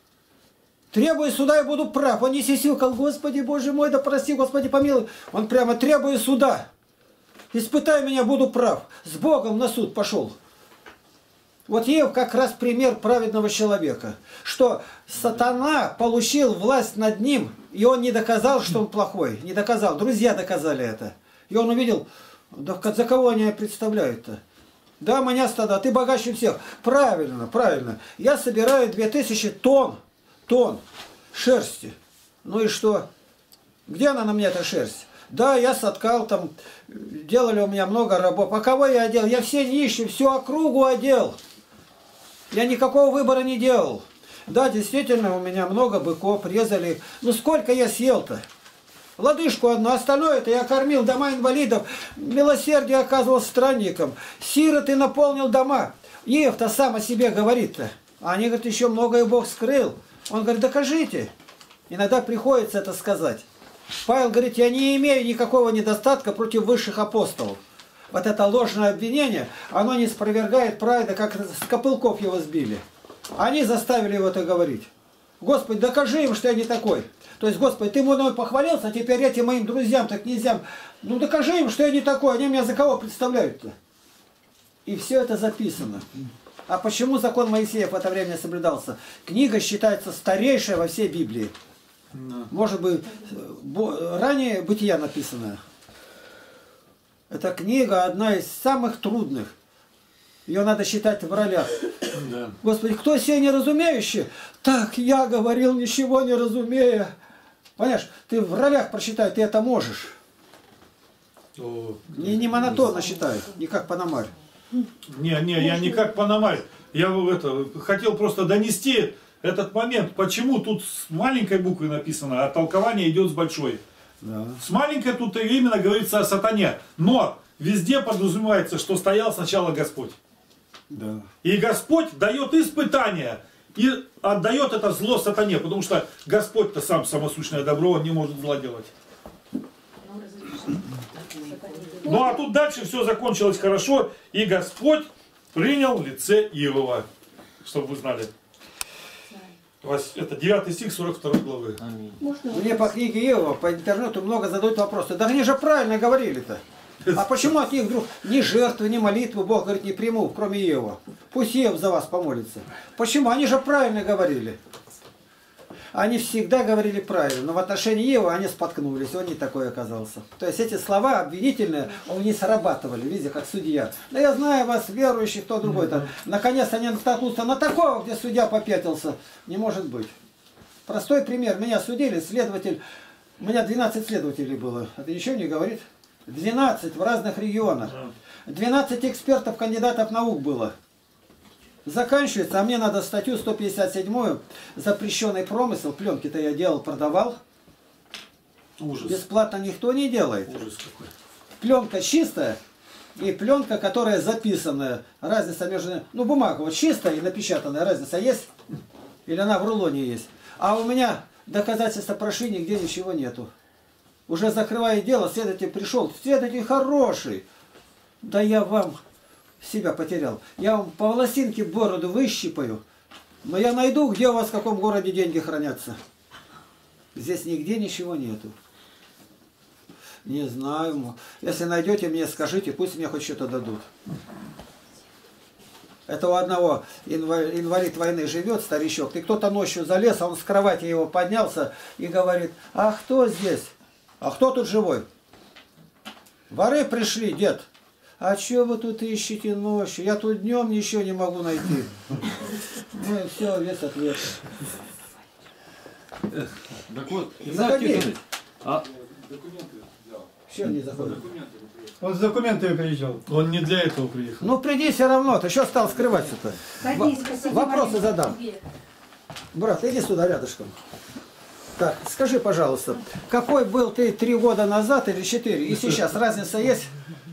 B: Требую суда, я буду прав. Он не сисюкал: Господи, Боже мой, да прости, Господи, помилуй. Он прямо: требую суда. Испытай меня, буду прав. С Богом на суд пошел. Вот Иов как раз пример праведного человека, что сатана получил власть над ним, и он не доказал, что он плохой, не доказал, друзья доказали это. И он увидел, да за кого они представляют-то? Да, меня стада, ты богаче всех. Правильно, правильно. Я собираю две тысячи тонн, тонн шерсти. Ну и что? Где она на мне, эта шерсть? Да, я соткал там, делали у меня много рабов. А кого я одел? Я все нищие, всю округу одел. Я никакого выбора не делал. Да, действительно, у меня много быков резали. Ну сколько я съел-то? Лодыжку одну, остальное-то я кормил дома инвалидов, милосердие оказывал странникам. Сироты наполнил дома. Иов-то сам о себе говорит-то. А они говорят, еще многое Бог скрыл. Он говорит, докажите. Иногда приходится это сказать. Павел говорит, я не имею никакого недостатка против высших апостолов. Вот это ложное обвинение, оно не спровергает правды, как с копылков его сбили. Они заставили его это говорить. Господи, докажи им, что я не такой. То есть, Господи, ты мной похвалился, а теперь этим моим друзьям, так князьям, ну докажи им, что я не такой, они меня за кого представляют-то? И все это записано. А почему закон Моисея в это время соблюдался? Книга считается старейшей во всей Библии. Может быть, ранее Бытия написанная. Эта книга одна из самых трудных. Ее надо считать в ролях. Да. Господи, кто сей неразумеющий? Так, я говорил, ничего не разумея. Понимаешь, ты в ролях прочитай, ты это можешь. О, не, не монотонно считай, не как Пономарь.
C: Не, не, я не как Пономарь. Я это, хотел просто донести этот момент. Почему тут с маленькой буквы написано, а толкование идет с большой. Да. С маленькой тут именно говорится о сатане. Но везде подразумевается, что стоял сначала Господь. Да. И Господь дает испытания и отдает это зло сатане, потому что Господь-то сам самосущное добро, он не может зла делать. Ну а тут дальше все закончилось хорошо, и Господь принял лице Иова, чтобы вы знали. Это девятый стих сорок второй главы.
B: Мне по книге Иова, по интернету много задают вопросы. Да они же правильно говорили-то. А почему от них вдруг ни жертвы, ни молитвы Бог говорит не приму, кроме Иова? Пусть Иов за вас помолится. Почему? Они же правильно говорили. Они всегда говорили правильно, но в отношении Иова они споткнулись, он не такой оказался. То есть эти слова обвинительные, он не срабатывали, видите, как судья. Да я знаю вас, верующих, кто другой-то. Наконец они натолкнутся на такого, где судья попятился. Не может быть. Простой пример. Меня судили, следователь, у меня двенадцать следователей было. Это ничего не говорит? двенадцать в разных регионах. двенадцать экспертов, кандидатов наук было. Заканчивается, а мне надо статью сто пятьдесят семь, запрещенный промысел, пленки-то я делал, продавал.
C: Ужас.
B: Бесплатно никто не делает.
C: Ужас какой.
B: Пленка чистая и пленка, которая записанная. Разница между... Ну, бумага вот чистая и напечатанная, разница есть? Или она в рулоне есть? А у меня доказательства прошли, нигде ничего нету. Уже закрывая дело, следователь пришел. Следователь хороший. Да я вам... себя потерял. Я вам по волосинке бороду выщипаю, но я найду, где у вас в каком городе деньги хранятся. Здесь нигде ничего нету. Не знаю. Если найдете, мне скажите, пусть мне хоть что-то дадут. Это у одного инвалид войны живет, старичок, и кто-то ночью залез, а он с кровати его поднялся и говорит: а кто здесь? А кто тут живой? Воры пришли, дед. А что вы тут ищете ночью? Я тут днем ничего не могу найти. Ну и все, весь ответ.
E: Так вот,
B: Заходи.
E: А
B: Все не заходит.
A: Он с документами приезжал.
C: Он не для этого приехал.
B: Ну приди все равно, ты что стал скрываться-то?
D: Садись, посиди,
B: Вопросы
D: маленький,
B: задам.
D: тебе.
B: Брат, иди сюда рядышком. Так, скажи, пожалуйста, какой был ты три года назад или четыре? И сейчас разница есть?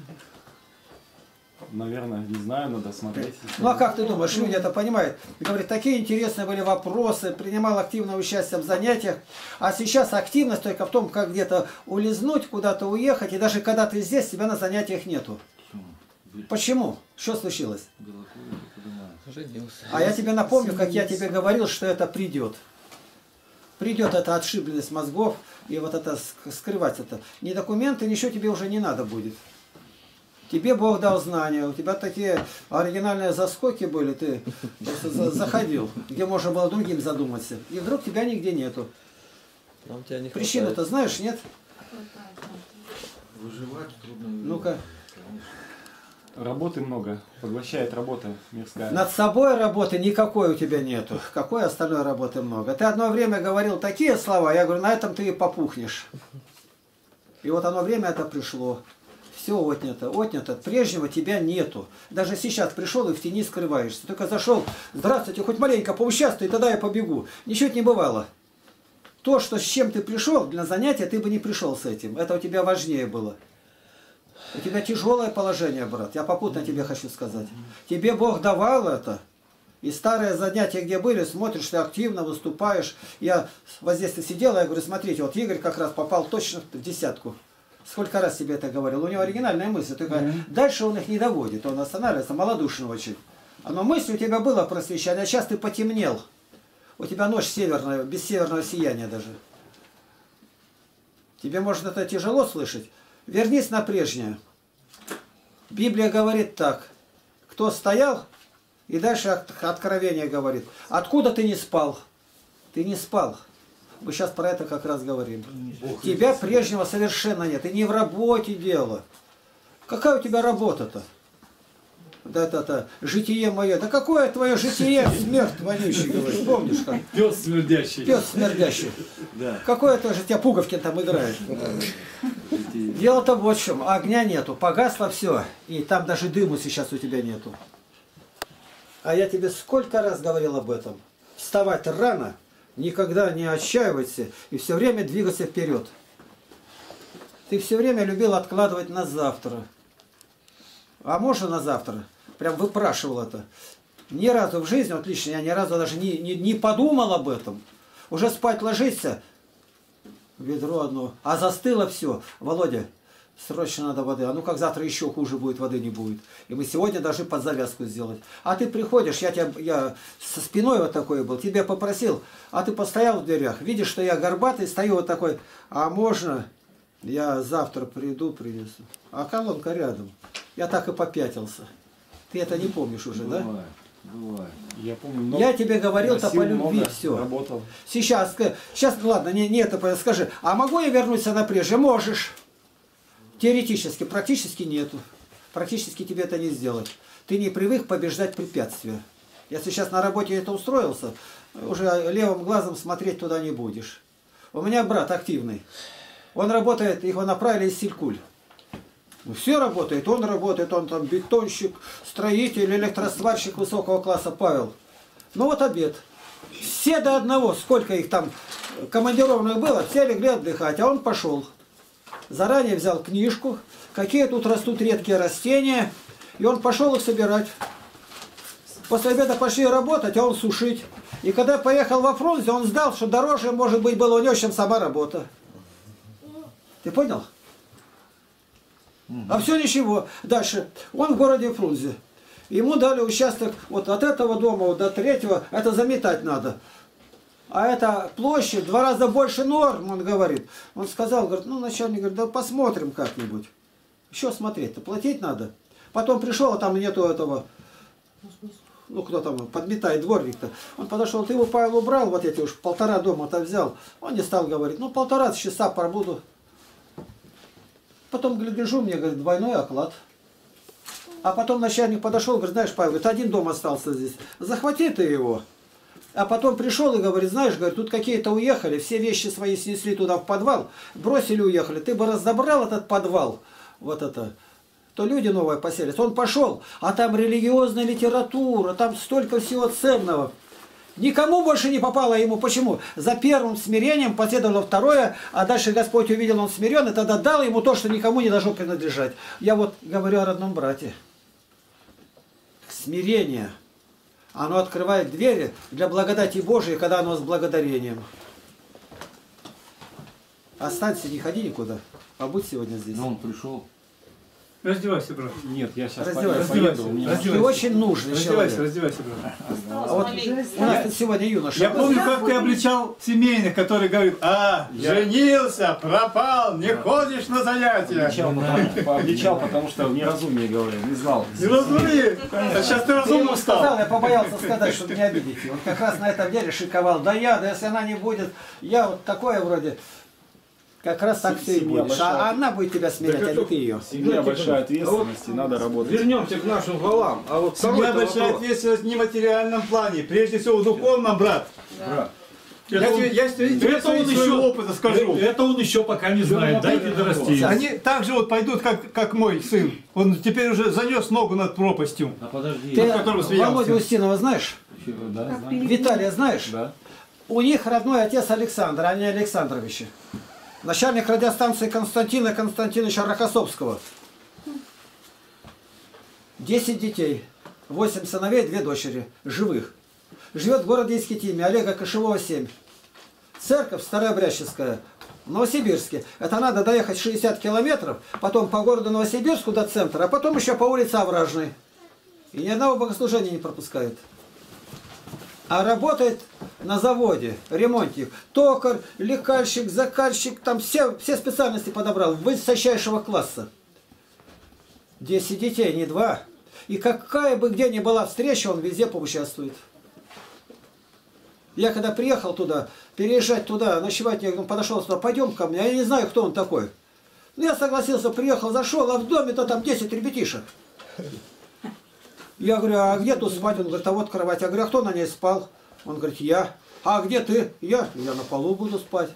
G: Наверное, не знаю, надо смотреть.
B: Ну а как ты думаешь, люди это понимают? Говорит, такие интересные были вопросы, принимал активное участие в занятиях, а сейчас активность только в том, как где-то улизнуть, куда-то уехать, и даже когда ты здесь, тебя на занятиях нету. Почему? Что случилось? А я тебе напомню, как я тебе говорил, что это придет. Придет эта отшибленность мозгов, и вот это скрывать это. Ни документы, ничего тебе уже не надо будет. Тебе Бог дал знания, у тебя такие оригинальные заскоки были, ты просто заходил, где можно было другим задуматься. И вдруг тебя нигде нету. Причину-то знаешь, нет?
E: Выживать трудно.
B: Ну-ка.
G: Работы много, поглощает работа мирская.
B: Над собой работы никакой у тебя нету. Какой остальной работы много? Ты одно время говорил такие слова, я говорю, на этом ты и попухнешь. И вот одно время это пришло. Все отнято, отнято. Прежнего тебя нету. Даже сейчас пришел и в тени скрываешься. Только зашел, здравствуйте, хоть маленько поучаствуй, тогда я побегу. Ничего не бывало. То, что с чем ты пришел для занятия, ты бы не пришел с этим. Это у тебя важнее было. У тебя тяжелое положение, брат. Я попутно тебе хочу сказать. Тебе Бог давал это. И старые занятия, где были, смотришь, ты активно выступаешь. Я вот здесь сидел, я говорю, смотрите, вот Игорь как раз попал точно в десятку. Сколько раз тебе это говорил? У него оригинальная мысль. Только mm-hmm. дальше он их не доводит. Он останавливается, малодушный очень. Но мысль у тебя была просвещение, а сейчас ты потемнел. У тебя ночь северная, без северного сияния даже. Тебе, может, это тяжело слышать? Вернись на прежнее. Библия говорит так. Кто стоял, и дальше откровение говорит. Откуда ты не спал? Ты не спал. Мы сейчас про это как раз говорим. Бог тебя есть. Прежнего совершенно нет. И не в работе дело. Какая у тебя работа-то? Да это-то, житие мое. Да какое твое житие? Смерть вонючий, говорит. Помнишь как?
C: Пес смердящий.
B: Пес смердящий.
C: Да.
B: Какое тоже тебя пуговки там играет? Дело-то вот в чем. Огня нету. Погасло все. И там даже дыму сейчас у тебя нету. А я тебе сколько раз говорил об этом. Вставать рано. Никогда не отчаивайся и все время двигайся вперед. Ты все время любил откладывать на завтра. А можно на завтра? Прям выпрашивал это. Ни разу в жизни, вот лично я ни разу даже не, не, не подумал об этом. Уже спать ложишься, ведро одно, а застыло все. Володя, Срочно надо воды. А ну как завтра еще хуже будет, воды не будет. И мы сегодня должны под завязку сделать. А ты приходишь, я, тебя, я со спиной вот такой был, тебя попросил, а ты постоял в дверях, видишь, что я горбатый, стою вот такой, а можно я завтра приду, принесу? А колонка рядом. Я так и попятился. Ты это не помнишь уже,
G: Бывает,
B: да?
G: бывает. Я помню, много.
B: Я тебе говорил-то
G: Носил
B: по любви,
G: много,
B: все.
G: Работал.
B: Сейчас, сейчас, ладно, не, не это, скажи, а могу я вернуться на прежде? Можешь. Теоретически, практически нету. Практически тебе это не сделать. Ты не привык побеждать препятствия. Если сейчас на работе это устроился, уже левым глазом смотреть туда не будешь. У меня брат активный. Он работает, его направили из Силькуль. Все работает, он работает, он там бетонщик, строитель, электросварщик высокого класса Павел. Ну вот обед. Все до одного, сколько их там командированных было, все легли отдыхать, а он пошел. Заранее взял книжку, какие тут растут редкие растения, и он пошел их собирать. После обеда пошли работать, а он сушить. И когда поехал во Фрунзе, он сдал, что дороже, может быть, было у него, чем сама работа. Ты понял? А все ничего. Дальше. Он в городе Фрунзе. Ему дали участок вот от этого дома вот до третьего. Это заметать надо. А это площадь в два раза больше норм, он говорит. Он сказал, говорит, ну начальник говорит, да посмотрим как-нибудь. Еще смотреть-то, платить надо. Потом пришел, а там нету этого, ну кто там, подметает дворник-то. Он подошел, ты его, Павел, убрал, вот эти уж полтора дома-то взял. Он не стал говорить, ну полтора часа пробуду. Потом гляжу, мне, говорит, двойной оклад. А потом начальник подошел, говорит, знаешь, Павел, говорит, один дом остался здесь, захвати ты его. А потом пришел и говорит, знаешь, говорит, тут какие-то уехали, все вещи свои снесли туда в подвал, бросили, уехали. Ты бы разобрал этот подвал, вот это, то люди новые поселятся. Он пошел, а там религиозная литература, там столько всего ценного. Никому больше не попало ему. Почему? За первым смирением последовало второе, а дальше Господь увидел, он смирен, и тогда дал ему то, что никому не должно принадлежать. Я вот говорю о родном брате. Смирение. Оно открывает двери для благодати Божией, когда оно с благодарением. Останься, не ходи никуда. Побудь сегодня здесь.
G: Но он пришел.
A: Раздевайся, брат.
G: Нет, я сейчас
B: Раздевайся.
G: поеду. у меня-
B: Ты очень нужный
A: Раздевайся,
B: человек.
A: раздевайся, брат.
B: А вот у нас тут сегодня юноша.
A: Я помню, как ты обличал семейных, которые говорят, а, женился, пропал, не ходишь на занятия.
G: Обличал, потому, обличал, потому что неразумнее говорил, не знал.
A: Не разумею. А сейчас ты
B: Ты ему
A: разумно
B: сказал,
A: стал.
B: я побоялся сказать, чтобы не обидеть его. Он как раз на этом деле шиковал. Да я, да если она не будет, я вот такое вроде, как раз так ты и
G: Семья
B: будешь.
G: большая.
B: А она будет тебя смирять, а не ты ее.
G: Семья большая ответственность, и надо работать.
H: Вернемся к нашим голам. А вот
A: Семья
H: второй
A: большая
H: вопрос.
A: ответственность не в материальном плане, прежде всего в духовном, брат.
G: Брат,
A: Я тебе, я тебе, тебе
C: это он
A: своего
C: еще-
A: опыта скажу.
C: Это он еще пока не знает, дайте дорасти.
A: Они так же вот пойдут, как, как мой сын. Он теперь уже занес ногу над пропастью.
H: А подожди.
B: Ты
A: над которым смеялся.
B: Володю Устинова знаешь?
G: да, знаю.
B: Виталия знаешь?
G: Да.
B: У них родной отец Александр, а не Александровичи. Начальник радиостанции Константина Константиновича Рокоссовского. Десять детей, восемь сыновей, две дочери, живых. Живет в городе Искитиме, Олега Кошевого, семь. Церковь Старообрядческая в Новосибирске. Это надо доехать шестьдесят километров, потом по городу Новосибирску до центра, а потом еще по улице Овражной. И ни одного богослужения не пропускают. А работает на заводе, ремонтник, токарь, лекальщик, закальщик, там все, все специальности подобрал, высочайшего класса. Десять детей, не два. И какая бы где ни была встреча, он везде поучаствует. Я когда приехал туда, переезжать туда, ночевать, я подошел сюда, пойдем ко мне, а я не знаю, кто он такой. Ну я согласился, приехал, зашел, а в доме-то там десять ребятишек. Я говорю, а где тут спать? Он говорит, а вот кровать. Я говорю, а кто на ней спал? Он говорит, я. А где ты? Я. Я на полу буду спать.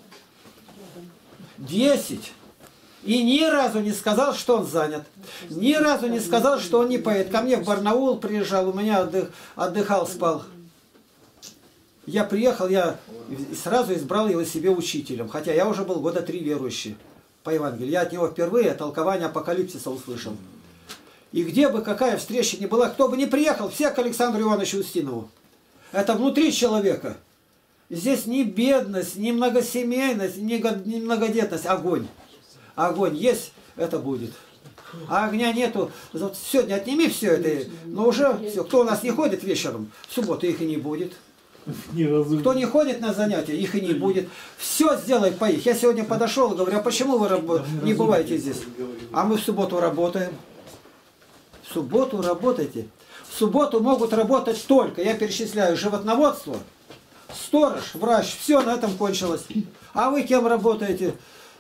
B: Десять. И ни разу не сказал, что он занят. Ни разу не сказал, что он не поедет. Ко мне в Барнаул приезжал, у меня отдых, отдыхал, спал. Я приехал, я сразу избрал его себе учителем. Хотя я уже был года три верующий по Евангелию. Я от него впервые толкование апокалипсиса услышал. И где бы какая встреча ни была, кто бы ни приехал, все к Александру Ивановичу Устинову. Это внутри человека. Здесь ни бедность, ни многосемейность, ни многодетность, огонь. Огонь есть. это будет. А огня нету. Вот сегодня отними все это, но уже все. Кто у нас не ходит вечером, в субботу их и не будет. Кто не ходит на занятия, их и не будет. Все сделай по их. Я сегодня подошел, говорю, а почему вы раб... не бываете здесь? А мы в субботу работаем. В субботу работаете. В субботу могут работать только, я перечисляю, животноводство, сторож, врач, все, на этом кончилось. А вы кем работаете?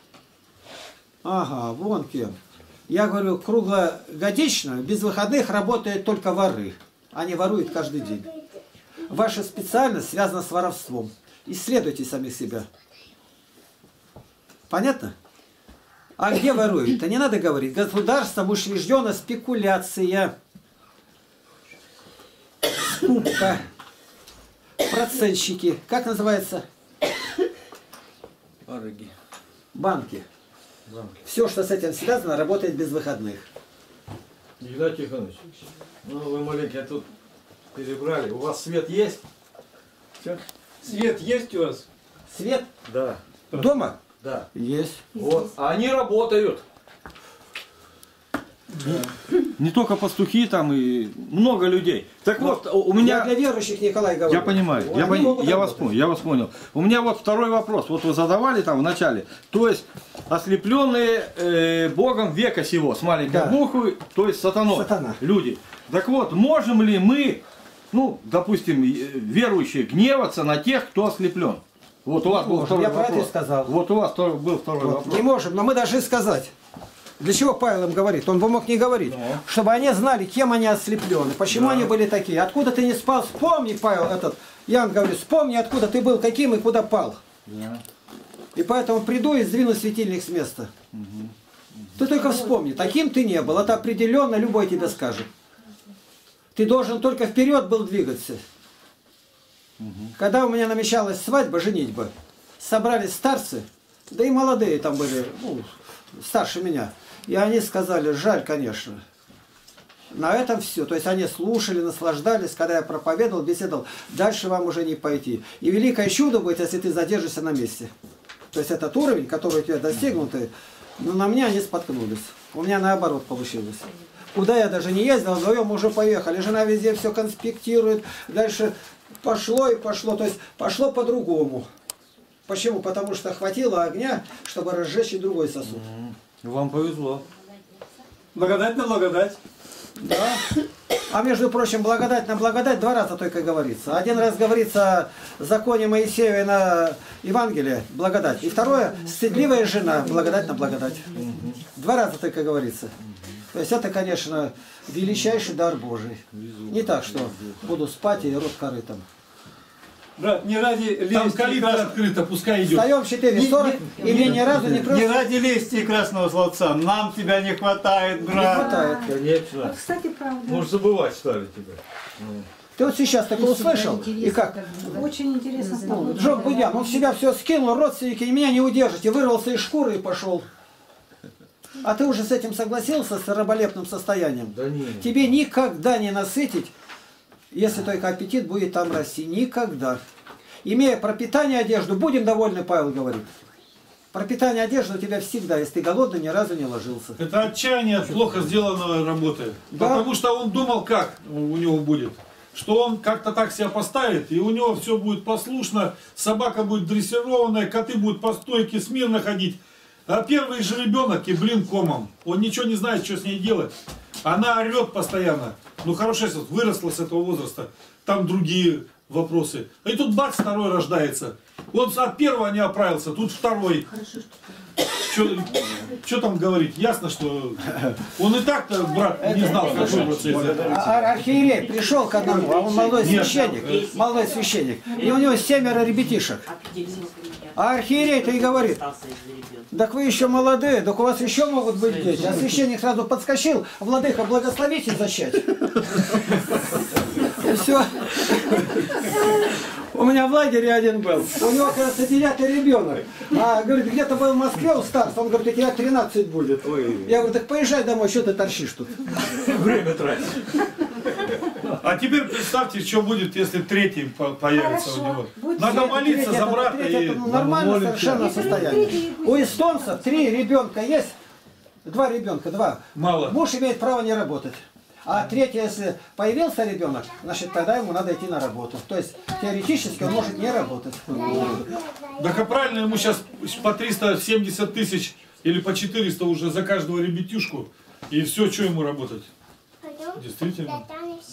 B: Ага, вон кем. Я говорю, круглогодично, без выходных работают только воры. Они воруют каждый день. Ваша специальность связана с воровством. Исследуйте самих себя. Понятно? А где воруют? Да не надо говорить. Государством учреждена спекуляция, скупка, процентщики. Как называется?
E: Арыги.
B: Банки.
E: Банки.
B: Все, что с этим связано, работает без выходных.
H: Игнатий Тихонович, ну вы маленько тут перебрали. У вас свет есть?
A: Всё. Свет есть у вас?
B: Свет?
H: Да.
B: Дома?
H: Да.
B: Есть.
H: Вот. А они работают. Не только пастухи там и много людей. Так вот, у
B: Я
H: меня...
B: для верующих, Николай, говорю.
H: Я понимаю,
B: Вот
H: я,
B: они
H: пон-
B: могут
H: я вас
B: работать.
H: понял, я вас понял. У меня вот второй вопрос. Вот вы задавали там в начале. То есть ослепленные э, Богом века сего с маленькой
B: Да.
H: буквы, то есть сатаной.
B: Сатана.
H: Люди. Так вот, можем ли мы, ну, допустим, э, верующие, гневаться на тех, кто ослеплен? Вот у вас был
B: можем,
H: второй
B: я про это
H: вопрос.
B: и сказал.
H: Вот у вас второй- был второй
B: Вот.
H: вопрос.
B: Не можем, но мы должны сказать. Для чего Павел им говорит? Он бы мог не говорить. Чтобы они знали, кем они ослеплены, почему
H: Да.
B: они были такие. Откуда ты не спал, вспомни, Павел, этот, Ян говорит, вспомни, откуда ты был, каким и куда пал.
H: Да.
B: И поэтому приду и сдвину светильник с места. Ты только вспомни, таким ты не был. Это определенно любой тебе скажет. Ты должен только вперед был двигаться. Когда у меня намечалась свадьба, женитьба, собрались старцы, да и молодые там были, ну, старше меня. И они сказали, жаль, конечно. На этом все. То есть они слушали, наслаждались, когда я проповедовал, беседовал. Дальше вам уже не пойти. И великое чудо будет, если ты задержишься на месте. То есть этот уровень, который у тебя достигнутый, но на меня они споткнулись. У меня наоборот получилось. Куда я даже не ездил, вдвоем уже поехали. Жена везде все конспектирует. Дальше пошло и пошло. То есть пошло по-другому. Почему? Потому что хватило огня, чтобы разжечь и другой сосуд.
H: Вам повезло.
A: Благодать на благодать.
B: Да. А между прочим, благодать на благодать два раза только говорится. Один раз говорится о законе Моисея на Евангелие, благодать. И второе, стыдливая жена, благодать на благодать. Два раза только говорится. То есть это, конечно, величайший дар Божий. Не так, что буду спать и рот корытом.
A: Брат, не ради
C: Там
A: лести и
C: калитка
A: крас-
C: открыта, пускай идет.
B: Встаем в четыре сорок, и мне ни разу не
A: не
B: просто
A: ради лести и красного словца. Нам тебя не хватает,
B: не
A: брат.
B: хватает.
D: А,
H: Конечно.
D: кстати, правда.
H: Может забывать стали тебя.
B: Ты вот сейчас такое услышал, и как?
D: Очень интересно.
B: Ну, Джон Будян, он в себя все скинул, родственники, и меня не удержите, вырвался из шкуры и пошел. А ты уже с этим согласился, с раболепным состоянием?
H: Да нет.
B: Тебе никогда не насытить, если только аппетит будет там расти. Никогда. Имея пропитание одежду, будем довольны, Павел говорит. Пропитание одежды у тебя всегда, если ты голодный, ни разу не ложился.
C: Это отчаяние от плохо сделанной работы.
B: Да.
C: Потому что он думал, как у него будет. Что он как-то так себя поставит, и у него все будет послушно, собака будет дрессированная, коты будут по стойке смирно ходить. А первый же ребенок и блин комом. Он ничего не знает, что с ней делать. Она орет постоянно. Ну хорошо, если выросла с этого возраста. Там другие вопросы. И тут бац, второй рождается. Он от первого не оправился, тут второй. Что там говорить? Ясно, что он и так-то, брат, не знал, в какой процессе.
B: А ар- архиерей пришел к одному, а он молодой
C: Нет.
B: священник, молодой священник, и у него семеро ребятишек. А архиерей-то и говорит, так вы еще молодые, так у вас еще могут быть дети. А священник сразу подскочил, владыка, благословите зачать. И все. У меня в лагере один был. У него, кажется, девятый ребенок. А, говорит, где-то был в Москве у старца. Он говорит, у тебя тринадцать будет. Я говорю, так поезжай домой, что ты торчишь тут?
H: Время тратить.
C: А теперь представьте, что будет, если третий по- появится у него.
D: Будет
C: Надо
B: Третий,
C: молиться
B: третий,
C: за
B: это-
C: брата
B: третий,
C: и...
B: это нормально
H: молимся.
B: совершенно состояние. У эстонцев три ребенка есть. Два ребенка, два.
C: Мало.
B: Муж имеет право не работать. А третье, если появился ребенок, значит, тогда ему надо идти на работу. То есть, теоретически он может не работать.
C: Так а правильно ему сейчас по триста семьдесят тысяч или по четыреста уже за каждого ребятюшку. И все, что ему работать? Действительно.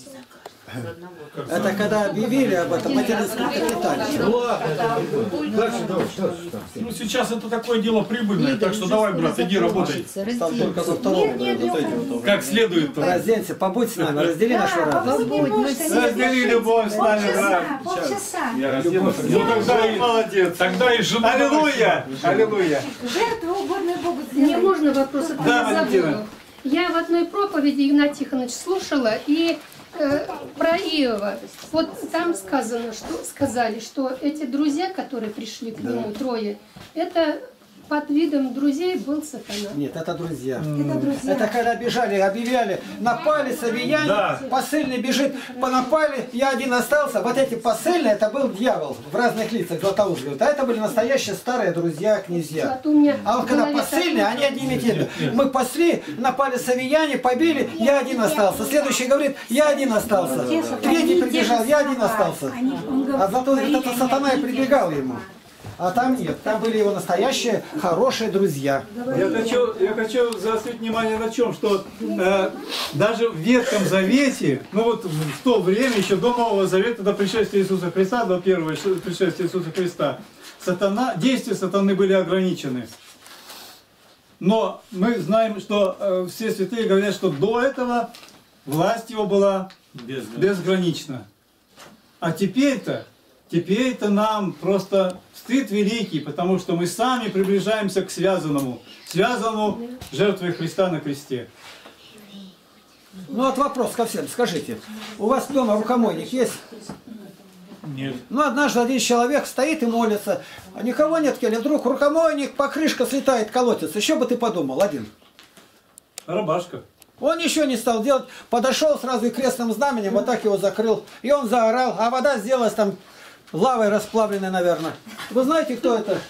B: Это когда объявили об этом, материнском капитале.
H: Ну ладно, дальше, давай, что, что?
C: Ну сейчас это такое дело прибыльное, так что давай, брат, иди работай.
B: Там только за второго, наверное, вот эти вот.
C: Как следует.
B: Разденься, побудь с нами, раздели нашу радость.
A: Раздели любовь с нами, брат.
D: Полчаса, полчаса.
G: Я разденусь.
C: Ну тогда и молодец. Тогда и жена.
A: Аллилуйя! Аллилуйя!
D: Жертву угодную Богу
I: Мне
D: сделай.
I: можно вопрос? Это
A: Да,
I: я
A: Валентина.
I: забыла. Я в одной проповеди Игнат Тихонович слушала, и э, про Иова. Вот там сказано, что сказали, что эти друзья, которые пришли к нему, трое, это под видом друзей был сатана.
B: Нет, это друзья.
D: Это друзья.
B: Это когда бежали, объявляли, напали, савияне,
C: Да.
B: посыльный бежит, понапали, я один остался. Вот эти посыльные, это был дьявол в разных лицах, Златоуст говорит. А это были настоящие старые друзья, князья.
I: Вот у меня
B: А вот
I: в
B: когда
I: голове
B: посыльные,
I: так-
B: они одними и теми. Мы пасли, напали савияне, побили, я один остался. Следующий говорит, я один остался. Третий прибежал, я один остался. А Златоуст говорит, это сатана и прибегал ему. А там нет, там были его настоящие хорошие друзья.
A: Я хочу, я хочу заострить внимание на чем, что э, даже в Ветхом Завете, ну вот в то время, еще до Нового Завета, до пришествия Иисуса Христа, до первого пришествия Иисуса Христа, сатана, действия сатаны были ограничены. Но мы знаем, что э, все святые говорят, что до этого власть его была безгранична. А теперь-то, теперь-то нам просто стыд великий, потому что мы сами приближаемся к связанному, связанному жертвой Христа на кресте.
B: Ну вот вопрос ко всем, скажите, у вас дома рукомойник есть?
C: Нет.
B: Ну однажды один человек стоит и молится, а никого нет в келе, вдруг рукомойник, покрышка слетает, колотится, еще бы ты подумал, один.
A: Рабашка.
B: Он ничего не стал делать, подошел сразу и крестным знаменем, вот так его закрыл, и он заорал, а вода сделалась там лавой расплавленной, наверное. Вы знаете, кто это?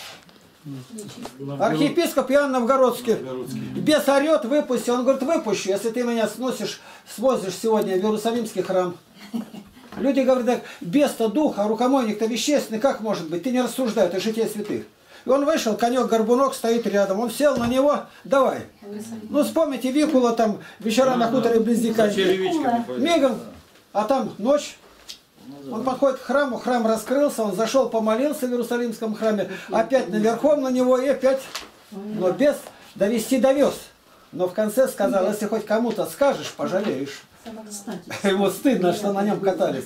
B: Архиепископ Иоанн Новгородский. Бес орет, выпусти. Он говорит, выпущу, если ты меня сносишь, свозишь сегодня в Иерусалимский храм. Люди говорят, так, бес-то дух, а рукомойник-то вещественный, как может быть? Ты не рассуждай, это житие святых. И он вышел, конек-горбунок стоит рядом, он сел на него, давай. Ну вспомните Викула там, вечера на хуторе Близдика. Мигом, а там ночь. Он подходит к храму, храм раскрылся, он зашел, помолился в Иерусалимском храме, опять наверхом на него и опять, но без довести довез. Но в конце сказал, если хоть кому-то скажешь, пожалеешь. Ему стыдно, что на нем катались.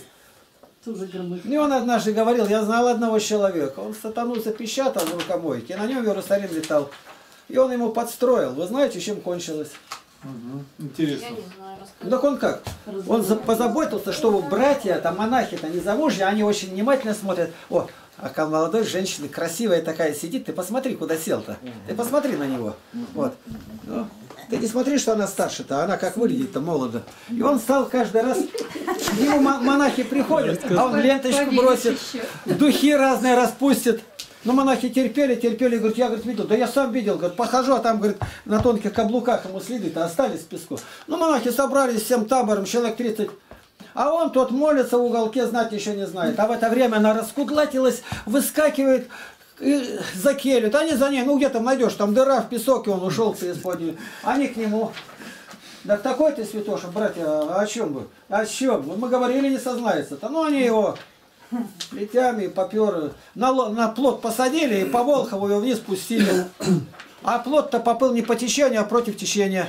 B: И он однажды говорил, я знал одного человека, он сатану запечатал в рукомойке, и на нем в Иерусалим летал. И он ему подстроил. Вы знаете, чем кончилось?
C: Угу. Интересно.
F: Я не знаю, расскажи.
B: Ну так он как? Он за- позаботился, чтобы братья, там монахи-то не замужья, они очень внимательно смотрят. О, а как молодой женщина, красивая такая сидит, ты посмотри, куда сел-то. Ты посмотри на него. Вот. Ну, ты не смотри, что она старше-то, она как выглядит-то молодо. И он стал каждый раз, к нему мо- монахи приходят, а он ленточку бросит, духи разные распустит. Ну, монахи терпели, терпели, говорит, я, говорит, видел, да я сам видел, говорит, похожу, а там, говорит, на тонких каблуках ему следы-то остались в песку. Ну, монахи собрались всем табором, человек тридцать. А он тот молится в уголке, знать еще не знает. А в это время она раскудлатилась, выскакивает и за келью. Они за ней, ну где там найдешь, там дыра в песок, и он ушел в преисподнюю. Они к нему. Да такой ты, святоша, братья, а о чем вы? О чем? Мы говорили, не сознается-то. Ну, они его плетями попер, на, ло- на плот посадили и по Волхову его вниз пустили. А плот-то поплыл не по течению, а против течения.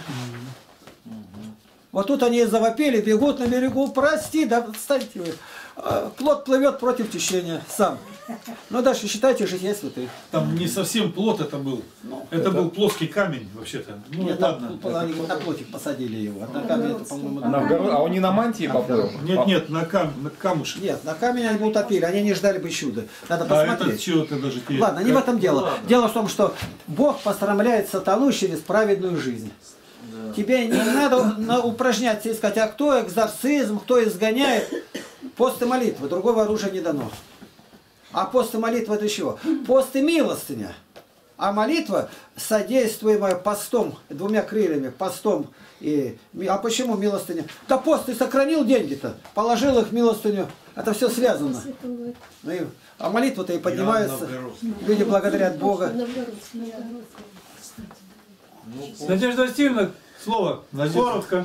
B: Вот тут они завопили, бегут на берегу, прости, да отстаньте вы. А плот плывет против течения сам. Ну дальше считайте, житие святых.
C: Там не совсем плот это был. Это,
B: это-
C: был плоский камень вообще-то. Ну
B: Нет,
C: ладно.
B: там, они на плотик посадили его. А на камень это, по-моему,
G: На гору- А он не на мантии поплыл?
C: Нет, нет, на, кам... на камушек.
B: нет, на камень они бы утопили, они не ждали бы чуда. Надо
C: А это
B: посмотреть.
C: чего-то даже... те-
B: Ладно, не в этом дело.
C: Ладно.
B: Дело в том, что Бог посрамляет сатану через праведную жизнь. Тебе не надо на- упражняться и сказать, а кто экзорцизм, кто изгоняет. Пост и молитва, другого оружия не дано. А пост и молитва это чего? Пост и милостыня. А молитва, содействуемая постом, двумя крыльями, постом. И... А почему милостыня? Да пост ты сохранил деньги-то, положил их в милостыню. Это все связано. Ну и... А молитва-то и поднимается. Люди благодарят Бога.
A: Надежда Васильевна, слово. Коротко.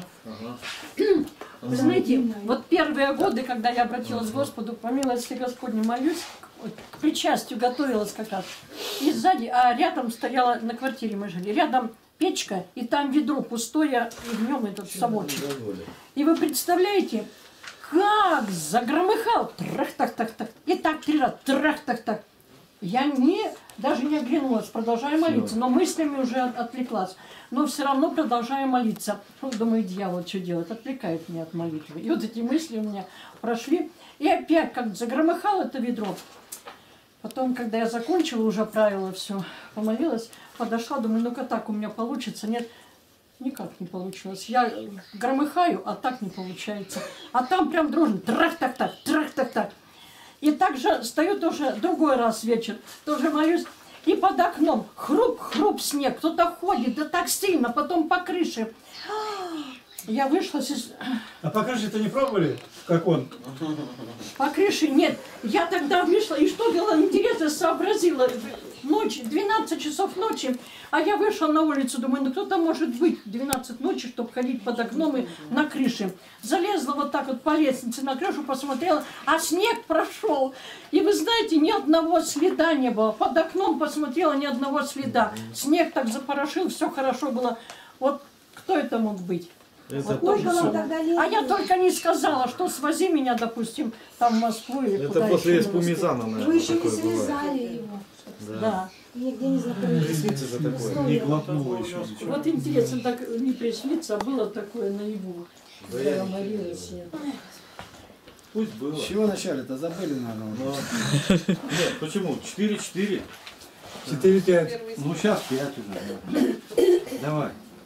J: Вы знаете, вот первые годы, когда я обратилась к Господу, по милости Господней молюсь, к причастию готовилась как раз. И сзади, а рядом стояла, на квартире мы жили, рядом печка, и там ведро пустое, и в нем этот совочек. И вы представляете, как загромыхал, трах-так-так-так, и так три раза, трах-так-так. Я не, даже не оглянулась, продолжаю молиться, но мыслями уже отвлеклась. Но все равно продолжаю молиться. Ну, думаю, дьявол что делает, отвлекает меня от молитвы. И вот эти мысли у меня прошли. И опять как загромыхало это ведро. Потом, когда я закончила, уже правила все, помолилась, подошла, думаю, ну-ка так у меня получится. Нет, никак не получилось. Я громыхаю, а так не получается. А там прям дружно, трах-так-так, трах-так-так. И также стою тоже другой раз вечер, тоже молюсь, и под окном хруп-хруп снег, кто-то ходит, да так сильно, потом по крыше. Я вышла...
A: А по крыше-то не пробовали, как он?
J: По крыше нет. Я тогда вышла, и что было интересно, сообразила. Ночь, двенадцать часов ночи, а я вышла на улицу, думаю, ну кто-то может быть двенадцать ночи, чтобы ходить под окном и на крыше. Залезла вот так вот по лестнице на крышу, посмотрела, а снег прошел. И вы знаете, ни одного следа не было. Под окном посмотрела, ни одного следа. Снег так запорошил, все хорошо было. Вот кто это мог быть?
E: Это
J: Вот
E: точно.
J: а я только не сказала, что свози меня, допустим, там в Москву или
E: Это
J: куда
E: после
J: еще.
E: эспумизана, наверное.
D: Вы еще не
E: такое бывает.
D: связали его.
E: Да.
J: Да.
D: Нигде не знакомились.
E: Ресницы за такое.
C: Не глотнула еще ничего.
J: Вот интересно, так не приснится, а было такое наяву.
E: Да
J: Я
E: я-
J: молилась. я.
C: Пусть было.
B: С чего начали-то? Забыли, наверное.
E: Но- Нет, почему? четыре-четыре.
A: четыре-пять.
H: Ну сейчас пять уже. да. Давай.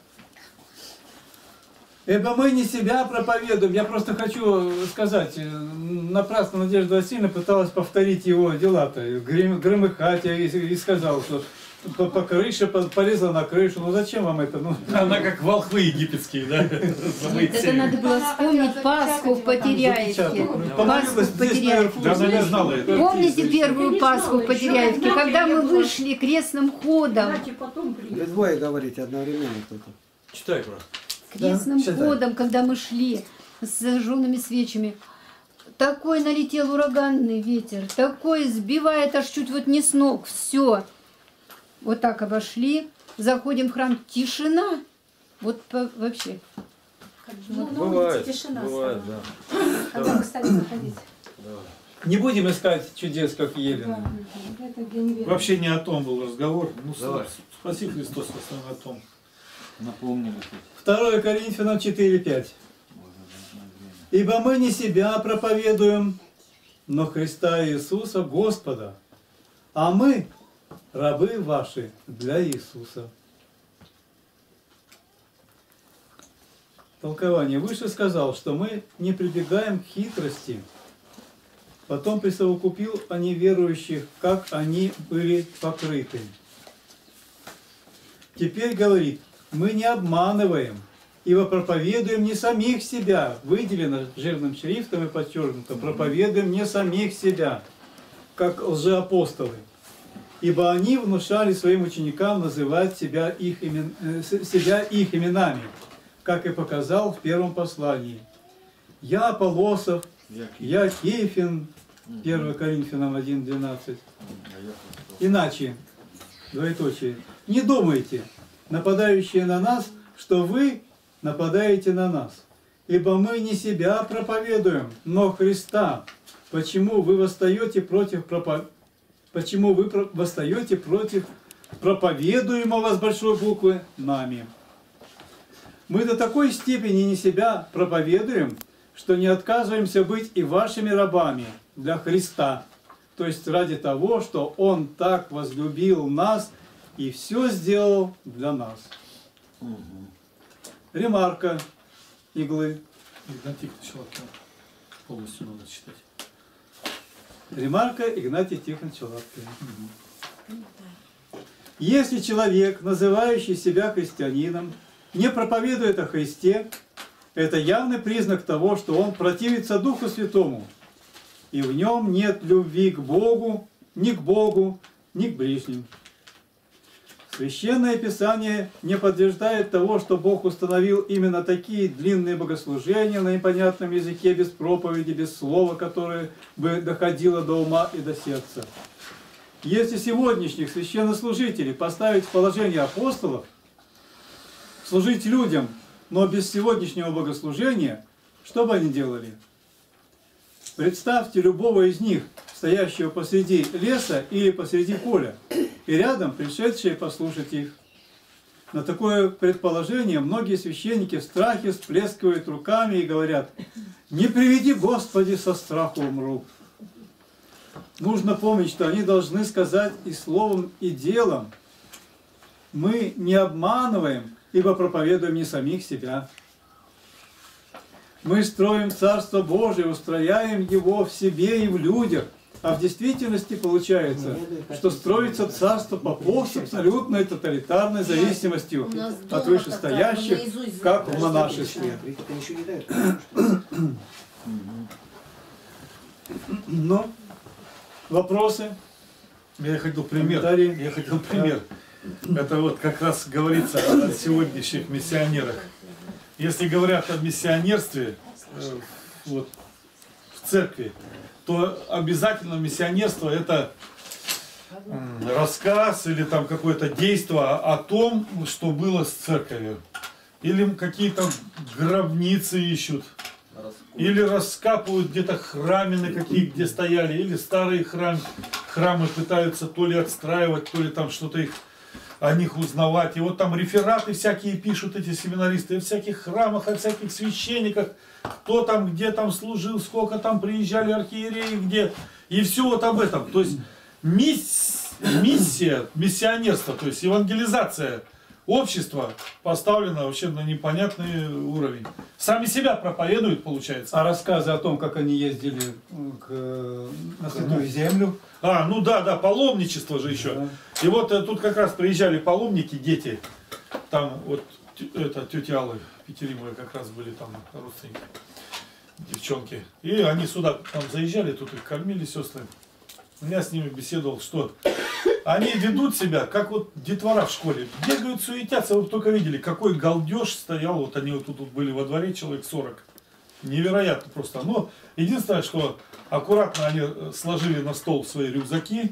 A: Ибо мы не себя проповедуем. Я просто хочу сказать, э, напрасно Надежда Васильевна пыталась повторить его дела-то. Грем- Громыхать, я и, и сказал, что по, по крыше, по- полезла на крышу. Ну зачем вам это? Ну,
C: Она как волхвы египетские, да?
K: Это надо было вспомнить Пасху в Потеряевке. Пасху в Потеряевке.
C: Да, она не знала это.
K: Помните первую Пасху в Потеряевке, когда мы вышли крестным ходом?
J: Знаете, потом приедет.
B: Вы двое говорите одновременно только.
E: Читай, брат.
K: Крестным
B: Да,
K: ходом, когда мы шли с зажженными свечами. Такой налетел ураганный ветер, такой сбивает аж чуть вот не с ног, все. Вот так обошли, заходим в храм, тишина. Вот по- вообще.
D: Ну, на
E: Бывает,
D: улице тишина
E: бывает,
D: стала.
E: да.
D: Когда мы стали заходить.
A: не будем искать чудес, как Елена.
D: Это где не верю.
C: Вообще не о том был разговор. Ну,
E: Давай.
C: спаси Христос, в основном о том.
H: Напомнили.
A: второе Коринфянам четыре-пять. Ибо мы не себя проповедуем, но Христа Иисуса Господа, а мы рабы ваши для Иисуса. Толкование. Выше сказал, что мы не прибегаем к хитрости. Потом присовокупил о неверующих, как они были покрыты. Теперь говорит, мы не обманываем, ибо проповедуем не самих себя, выделено жирным шрифтом и подчеркнуто, проповедуем не самих себя, как лжеапостолы. Ибо они внушали своим ученикам называть себя их, имен, э, себя их именами, как и показал в первом послании. Я Аполлосов, я Кефин, первое Коринфянам один двенадцать. Иначе, двоеточие, не думайте, нападающие на нас, что вы нападаете на нас. Ибо мы не себя проповедуем, но Христа. Почему вы восстаете против пропо... Почему вы про- восстаете против проповедуемого с большой буквы нами? Мы до такой степени не себя проповедуем, что не отказываемся быть и вашими рабами для Христа. То есть ради того, что Он так возлюбил нас и все сделал для нас.
E: Угу.
A: Ремарка иглы.
C: Игнатий Челакин. Полностью надо читать.
A: Ремарка Игнатий Тихонович Лапкин. Если человек, называющий себя христианином, не проповедует о Христе, это явный признак того, что он противится Духу Святому, и в нем нет любви к Богу, ни к Богу, ни к ближним. Священное Писание не подтверждает того, что Бог установил именно такие длинные богослужения на непонятном языке, без проповеди, без слова, которое бы доходило до ума и до сердца. Если сегодняшних священнослужителей поставить в положение апостолов, служить людям, но без сегодняшнего богослужения, что бы они делали? Представьте любого из них, стоящего посреди леса или посреди поля, и рядом пришедшие послушать их. На такое предположение многие священники в страхе всплескивают руками и говорят: «Не приведи, Господи, со страху умру». Нужно помнить, что они должны сказать и словом, и делом: «Мы не обманываем, ибо проповедуем не самих себя. Мы строим Царство Божие, устрояем его в себе и в людях». А в действительности получается, что строится царство попов с абсолютной тоталитарной зависимостью от вышестоящих, как в монашестве. Ну, вопросы?
C: Я хотел пример. Я хотел пример. Это вот как раз говорится о сегодняшних миссионерах. Если говорят о миссионерстве вот, в церкви, то обязательно миссионерство — это рассказ или там какое-то действие о том, что было с церковью. Или какие-то гробницы ищут, или раскапывают где-то храмины какие, где стояли, или старые храм, храмы пытаются то ли отстраивать, то ли там что-то их о них узнавать. И вот там рефераты всякие пишут эти семинаристы о всяких храмах, о всяких священниках, кто там, где там служил, сколько там приезжали архиереи, где. И все вот об этом. То есть мисс, миссия, миссионерство, то есть евангелизация общества поставлена вообще на непонятный уровень. Сами себя проповедуют, получается.
A: А рассказы о том, как они ездили к, на Святую Землю?
C: А, ну да, да, паломничество же еще. Да. И вот тут как раз приезжали паломники, дети. Там вот это тетя Алла, Петеримовы как раз были там родственники, девчонки. И они сюда там заезжали, тут их кормили сестры. Я с ними беседовал, что они ведут себя, как вот детвора в школе. Бегают, суетятся. Вы только видели, какой галдеж стоял. Вот они вот тут вот были во дворе, человек сорок. Невероятно просто. Но единственное, что аккуратно они сложили на стол свои рюкзаки.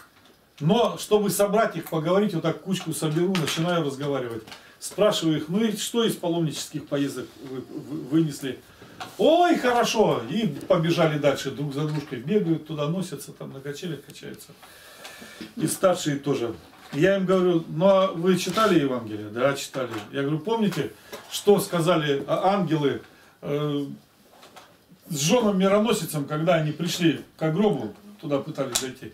C: Но чтобы собрать их, поговорить, вот так кучку соберу, начинаю разговаривать. Спрашиваю их: ну и что из паломнических поездок вы, вы вынесли? Ой, хорошо! И побежали дальше, друг за дружкой бегают, туда носятся, там на качелях качаются. И старшие тоже. Я им говорю: ну а вы читали Евангелие? Да, читали. Я говорю: помните, что сказали ангелы э, с женом-мироносицем, когда они пришли к гробу, туда пытались зайти?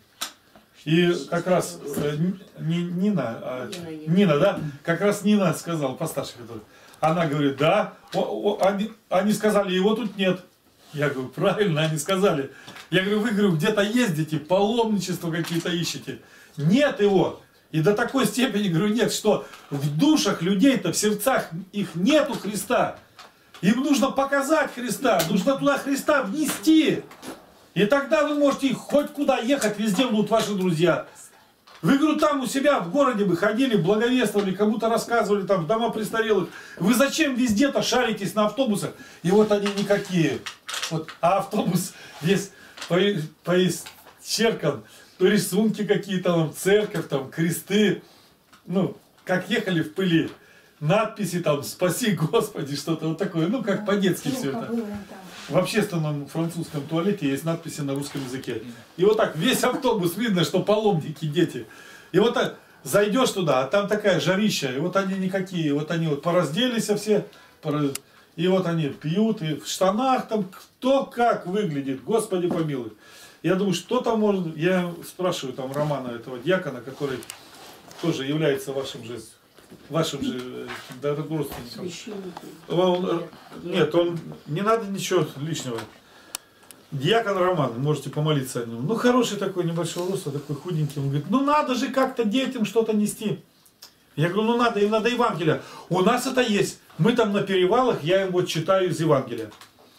C: И как раз э, не Нина, а Нина, да? Как раз Нина сказала, постарше, который. Она говорит: да, о, о, они, они сказали, его тут нет. Я говорю: правильно, они сказали. Я говорю: вы, говорю, где-то ездите, паломничество какие-то ищете. Нет его. И до такой степени, говорю, нет, что в душах людей-то, в сердцах их нету Христа. Им нужно показать Христа, нужно туда Христа внести. И тогда вы можете хоть куда ехать, везде будут ваши друзья. Вы, говорю, там у себя в городе бы ходили, благовествовали, кому-то рассказывали, там, в дома престарелых. Вы зачем везде-то шаритесь на автобусах? И вот они никакие. Вот, а автобус весь поисчеркан, то рисунки какие-то, там, церковь, там, кресты. Ну, как ехали в пыли. Надписи там: «Спаси Господи», что-то вот такое. Ну, как по-детски все это. В общественном французском туалете есть надписи на русском языке. И вот так весь автобус видно, что паломники, дети. И вот так зайдешь туда, а там такая жарища, и вот они никакие, вот они вот поразделись все, и вот они пьют, и в штанах там кто как выглядит, Господи помилуй. Я думаю, что там может... Я спрашиваю там Романа, этого диакона, который тоже является вашим же... вашим же родственником. Он, нет, он не надо ничего лишнего. Дьякон Роман, можете помолиться о нем. Ну, хороший такой, небольшого роста, такой худенький. Он говорит, ну надо же как-то детям что-то нести. Я говорю, ну надо, им надо Евангелие. У нас это есть. Мы там на перевалах, я им вот читаю из Евангелия.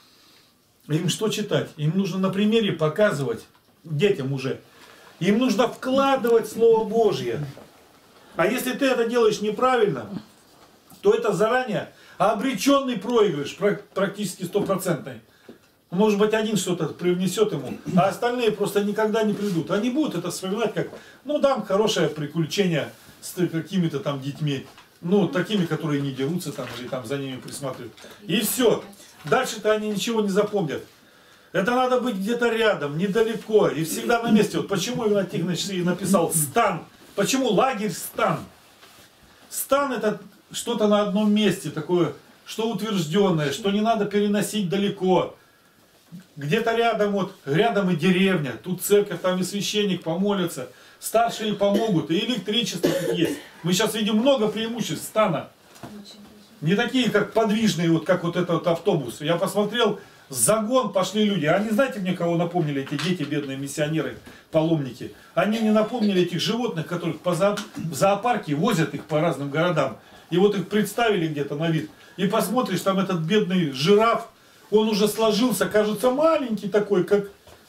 C: Им что читать? Им нужно на примере показывать, детям уже. Им нужно вкладывать Слово Божье. А если ты это делаешь неправильно, то это заранее обреченный проигрыш, практически стопроцентный. Может быть, один что-то привнесет ему, а остальные просто никогда не придут. Они будут это вспоминать как, ну да, хорошее приключение с какими-то там детьми, ну, такими, которые не дерутся там или там за ними присматривают. И все. Дальше-то они ничего не запомнят. Это надо быть где-то рядом, недалеко и всегда на месте. Вот почему Иван Тихонович написал «стан». Почему лагерь «стан»? Стан — это что-то на одном месте, такое, что утвержденное, что не надо переносить далеко. Где-то рядом, вот, рядом и деревня, тут церковь, там и священник помолится, старшие помогут, и электричество тут есть. Мы сейчас видим много преимуществ стана. Не такие, как подвижные, вот как вот этот автобус. Я посмотрел, загон пошли люди. Они, знаете, мне кого напомнили, эти дети, бедные миссионеры, паломники? Они не напомнили этих животных, которых по зо... в зоопарке возят их по разным городам. И вот их представили где-то на вид. И посмотришь, там этот бедный жираф, он уже сложился, кажется, маленький такой, как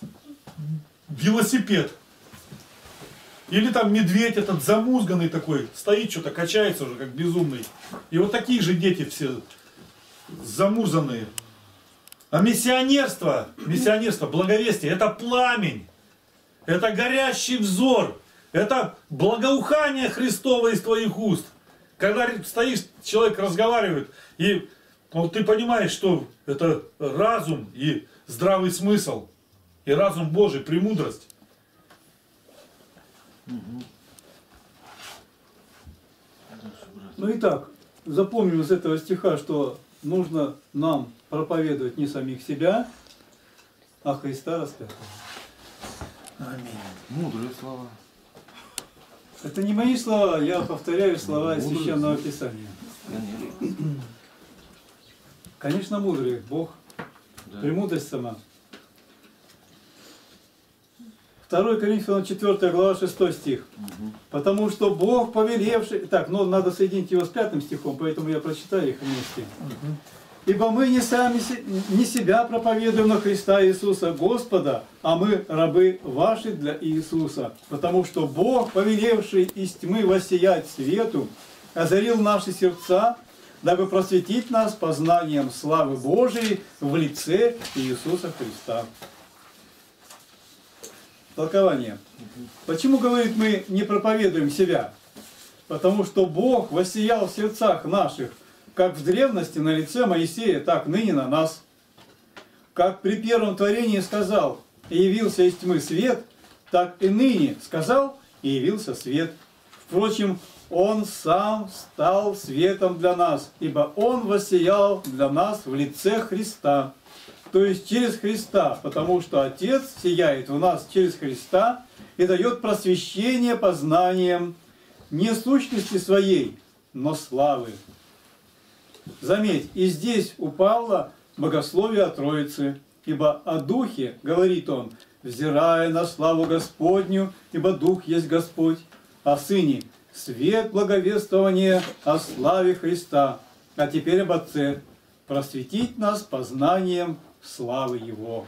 C: велосипед. Или там медведь этот замузганный такой, стоит, что-то качается уже, как безумный. И вот такие же дети все замурзанные. А миссионерство, миссионерство, благовестие, это пламень, это горящий взор, это благоухание Христово из твоих уст. Когда стоишь, человек разговаривает, и вот ты понимаешь, что это разум и здравый смысл, и разум Божий, премудрость.
A: Ну и так, запомним из этого стиха, что нужно нам проповедовать не самих себя, а Христа распятого.
C: Аминь.
H: Мудрые слова.
A: Это не мои слова, я повторяю слова из Священного Писания. Конечно, мудрый Бог, да. Премудрость сама. второе Коринфянам четвёртая глава, шестой стих. Угу. Потому что Бог повелевший... Так, ну надо соединить его с пятым стихом, поэтому я прочитаю их вместе. Угу. Ибо мы не сами не себя проповедуем, но Христа Иисуса Господа, а мы рабы ваши для Иисуса. Потому что Бог, повелевший из тьмы воссиять свету, озарил наши сердца, дабы просветить нас познанием славы Божией в лице Иисуса Христа. Толкование. Почему, говорит, мы не проповедуем себя? Потому что Бог воссиял в сердцах наших, как в древности на лице Моисея, так ныне на нас. Как при первом творении сказал, и явился из тьмы свет, так и ныне сказал, и явился свет. Впрочем, Он сам стал светом для нас, ибо Он воссиял для нас в лице Христа. То есть через Христа, потому что Отец сияет в нас через Христа и дает просвещение познанием не сущности своей, но славы. Заметь, и здесь у Павла богословие о Троице, ибо о Духе, говорит он, взирая на славу Господню, ибо Дух есть Господь, о Сыне, свет благовествования о славе Христа, а теперь об Отце, просветить нас познанием славы Его.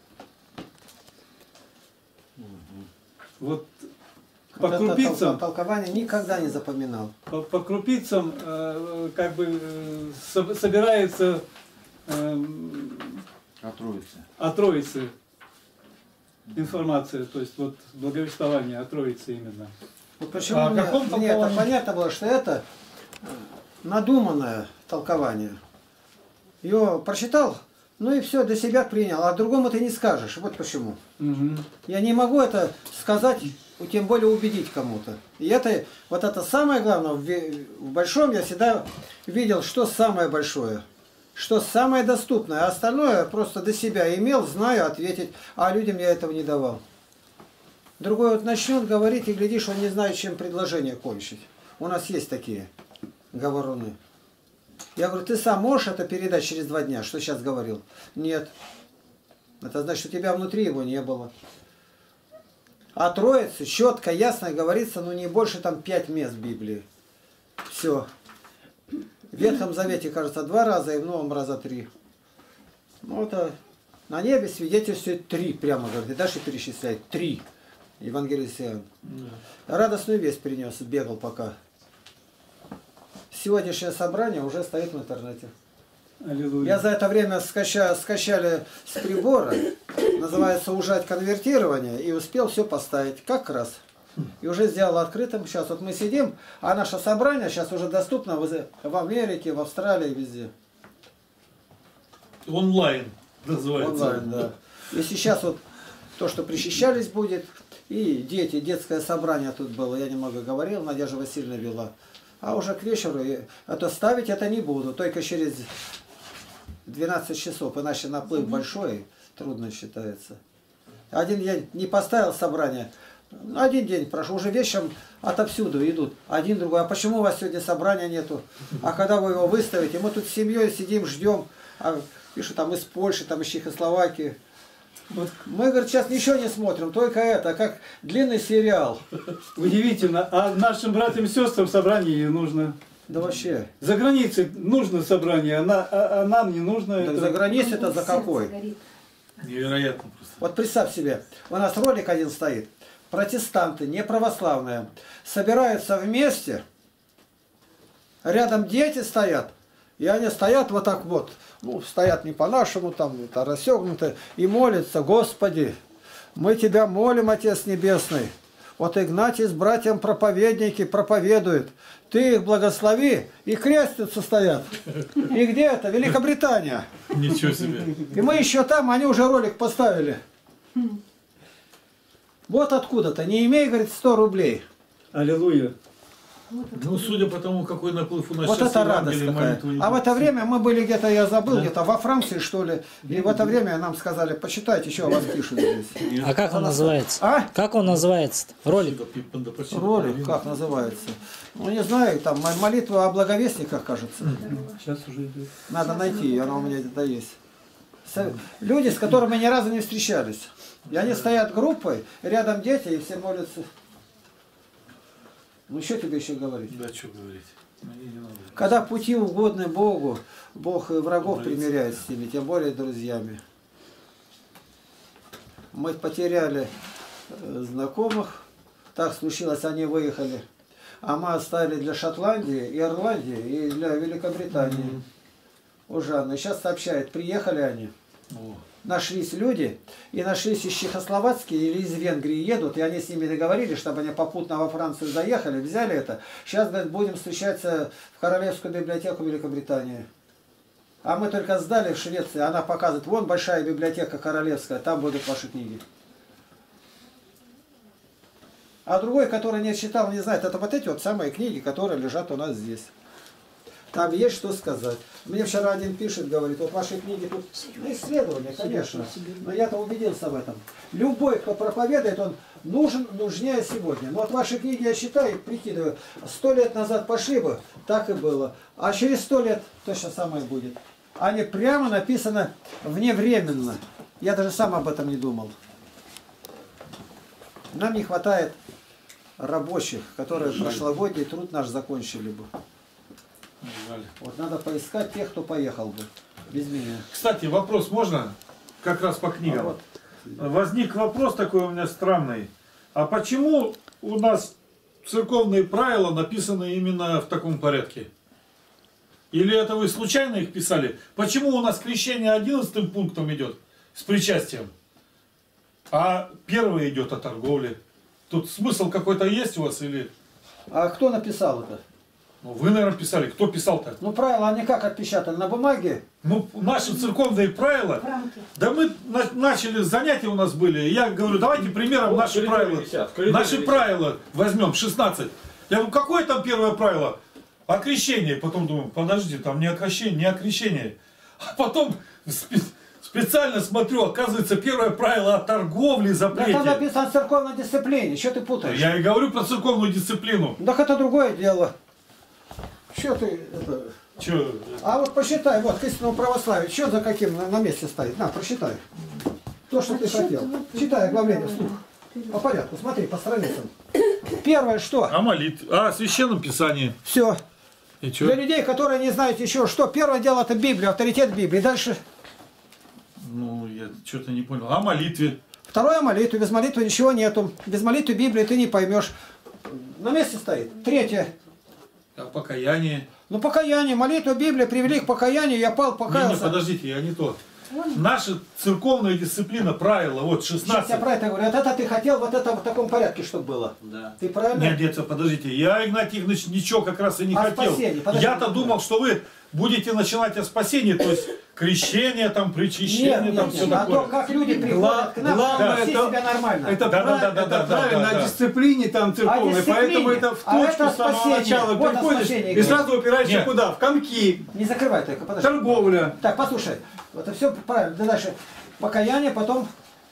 A: Вот по
B: вот
A: крупицам,
B: толкование никогда не запоминал.
A: По, по крупицам э, как бы э, со, собирается э,
H: о Троице.
A: О Троице информация, то есть вот благовествование о Троице именно.
B: Вот почему
A: а
B: мне, мне это понятно было, что это надуманное толкование. Ее прочитал, ну и все, для себя принял, а другому ты не скажешь. Вот почему.
A: Угу.
B: Я не могу это сказать, тем более убедить кому-то. И это, вот это самое главное, в, в большом я всегда видел, что самое большое, что самое доступное, а остальное просто до себя имел, знаю, ответить, а людям я этого не давал. Другой вот начнет говорить, и глядишь, он не знает, чем предложение кончить. У нас есть такие говоруны. Я говорю, ты сам можешь это передать через два дня, что сейчас говорил? Нет. Это значит, что у тебя внутри его не было. А Троице четко, ясно говорится, ну не больше там пять мест в Библии. Все. В Ветхом Завете, кажется, два раза, и в Новом раза три. Ну это на небе свидетельствует три, прямо говорит, и дальше перечисляет. Три. Евангелист Иоанн. Да. Радостную весть принес, бегал пока. Сегодняшнее собрание уже стоит в интернете.
A: Аллилуйя.
B: Я за это время скача, скачали с прибора, называется ужать конвертирование, и успел все поставить как раз. И уже сделал открытым. Сейчас вот мы сидим, а наше собрание сейчас уже доступно в Америке, в Австралии, везде.
C: Онлайн называется.
B: Онлайн, да. И сейчас вот то, что причащались будет, и дети, детское собрание тут было, я немного говорил, Надежда Васильевна вела. А уже к вечеру, это ставить это не буду, только через двенадцать часов, иначе наплыв большой, трудно считается. Один день не поставил собрание, один день прошел, уже вечером отовсюду идут, один другой. А почему у вас сегодня собрания нету? А когда вы его выставите? Мы тут с семьей сидим, ждем, а пишут там из Польши, там из Чехословакии. Вот. Мы, говорит, сейчас ничего не смотрим, только это, как длинный сериал.
A: Удивительно, а нашим братьям и сестрам собрание не нужно.
B: Да вообще.
A: За границей нужно собрание, а, на, а, а нам не нужно.
B: Так
A: это.
B: За границей это за какой?
C: Невероятно просто.
B: Вот представь себе, у нас ролик один стоит. Протестанты, не православные, собираются вместе, рядом дети стоят, и они стоят вот так вот, ну, стоят не по-нашему, там, это рассегнуто, и молятся: Господи, мы Тебя молим, Отец Небесный. Вот Игнатий с братьям проповедники проповедуют. Ты их благослови, и крестятся стоят. И где это? Великобритания.
C: Ничего себе.
B: И мы еще там, они уже ролик поставили. Вот откуда-то. Не имей, говорит, сто рублей.
A: Аллилуйя.
C: Ну, судя по тому, какой наплыв у нас
B: Вот
C: сейчас
B: это радость какая. А в это время мы были где-то, я забыл, да? Где-то во Франции, что ли. И в это время нам сказали: почитайте, что о вас пишут здесь.
L: А как он называется?
B: А?
L: Как он называется? Ролик?
B: Ролик, как называется? Ну, не знаю, там молитва о благовестниках, кажется.
A: Сейчас уже идет.
B: Надо найти, она у меня где-то есть. Люди, с которыми ни разу не встречались. И они стоят группой, рядом дети, и все молятся. Ну, что тебе еще говорить?
C: Да, что говорить. Мне не надо.
B: Когда пути угодны Богу, Бог и врагов примиряет с ними, тем более друзьями. Мы потеряли знакомых, так случилось, они выехали. А мы оставили для Шотландии и Ирландии, и для Великобритании. Mm-hmm. У Жанны. Сейчас сообщает, приехали они. Oh. Нашлись люди, и нашлись из Чехословакии или из Венгрии едут, и они с ними договорились, чтобы они попутно во Францию заехали, взяли это. Сейчас, говорит, будем встречаться в Королевскую библиотеку Великобритании. А мы только сдали в Швеции, она показывает: вон большая библиотека королевская, там будут ваши книги. А другой, который не читал, не знает, это вот эти вот самые книги, которые лежат у нас здесь. Там есть что сказать. Мне вчера один пишет, говорит: вот ваши книги тут, ну, исследования, конечно, но я-то убедился в этом. Любой, кто проповедует, он нужен, нужнее сегодня. Но вот ваши книги я читаю, прикидываю, сто лет назад пошли бы, так и было. А через сто лет точно самое будет. Они прямо написаны вневременно. Я даже сам об этом не думал. Нам не хватает рабочих, которые прошлогодний труд наш закончили бы.
C: Жаль.
B: Вот надо поискать тех, кто поехал бы без меня.
C: Кстати, вопрос можно? Как раз по книгам. А вот. Возник вопрос такой у меня странный. А почему у нас церковные правила написаны именно в таком порядке? Или это вы случайно их писали? Почему у нас крещение одиннадцатым пунктом идет с причастием, а первый идет о торговле? Тут смысл какой-то есть у вас или?
B: А кто написал это?
C: Ну, вы, наверное, писали. Кто писал-то?
B: Ну, правила, они как отпечатаны? На бумаге?
C: Ну, наши церковные правила. Франки. Да мы на, начали, занятия у нас были. Я говорю, давайте примером вот, наши правила. Висят, наши висят. Правила возьмем, шестнадцать. Я говорю, какое там первое правило? О крещении. Потом думаю, подожди, там не о крещении, не о крещении. А потом спе специально смотрю, оказывается, первое правило о торговле, запрете.
B: Да там написано о церковной дисциплине. Что ты путаешь?
C: Я и говорю про церковную дисциплину.
B: Так это другое дело. Что ты это...
C: Че?
B: А вот посчитай, вот к истинному православию, что за каким на, на месте стоит? На, прочитай. То, что ты хотел. Читай оглавление вслух. По порядку, смотри, по страницам. Первое что?
C: А молитва? А, о священном писании.
B: Все.
C: И что?
B: Для людей, которые не знают еще, что первое дело это Библия, авторитет Библии. Дальше.
C: Ну, я что-то не понял. О молитве.
B: Второе молитва. Без молитвы ничего нету. Без молитвы Библии ты не поймешь. На месте стоит. Третье.
C: О покаянии.
B: Ну, покаяние, молитва, Библия привели к покаянию, я пал, покаялся.
C: Не, не, подождите, я не то. Наша церковная дисциплина, правила, вот
B: Сейчас
C: шестнадцать.
B: я про это говорю. Вот это ты хотел, вот это в таком порядке, чтобы было.
E: Да.
B: Ты правильно?
C: Нет, нет, подождите. Я, Игнатий Игнатьевич, ничего как раз и не
B: О
C: хотел.
B: спасении, подожди.
C: Я-то думал, что вы будете начинать о спасении, то есть крещение, там, причащение,
B: Нет,
C: там
B: нет,
C: все
B: нет. А
C: такое.
B: то, как люди приходят к нам,
A: главное,
B: вести
A: это-
B: себя нормально.
A: Это,
C: Да,
A: прав-
C: да, да,
A: это
C: да, да,
A: правильно,
C: да, да.
A: о дисциплине там церковной,
B: О дисциплине.
A: поэтому это в
B: А
A: точку
B: это
A: с самого
B: спасение.
A: начала
B: Вот о
A: приходишь
B: спасении
A: и
B: говорю.
A: сразу упираешься
C: Нет.
A: куда? В комки,
B: Не закрывай только, подожди.
A: торговля.
B: Так, послушай. Вот это все правильно. Да дальше. Покаяние, потом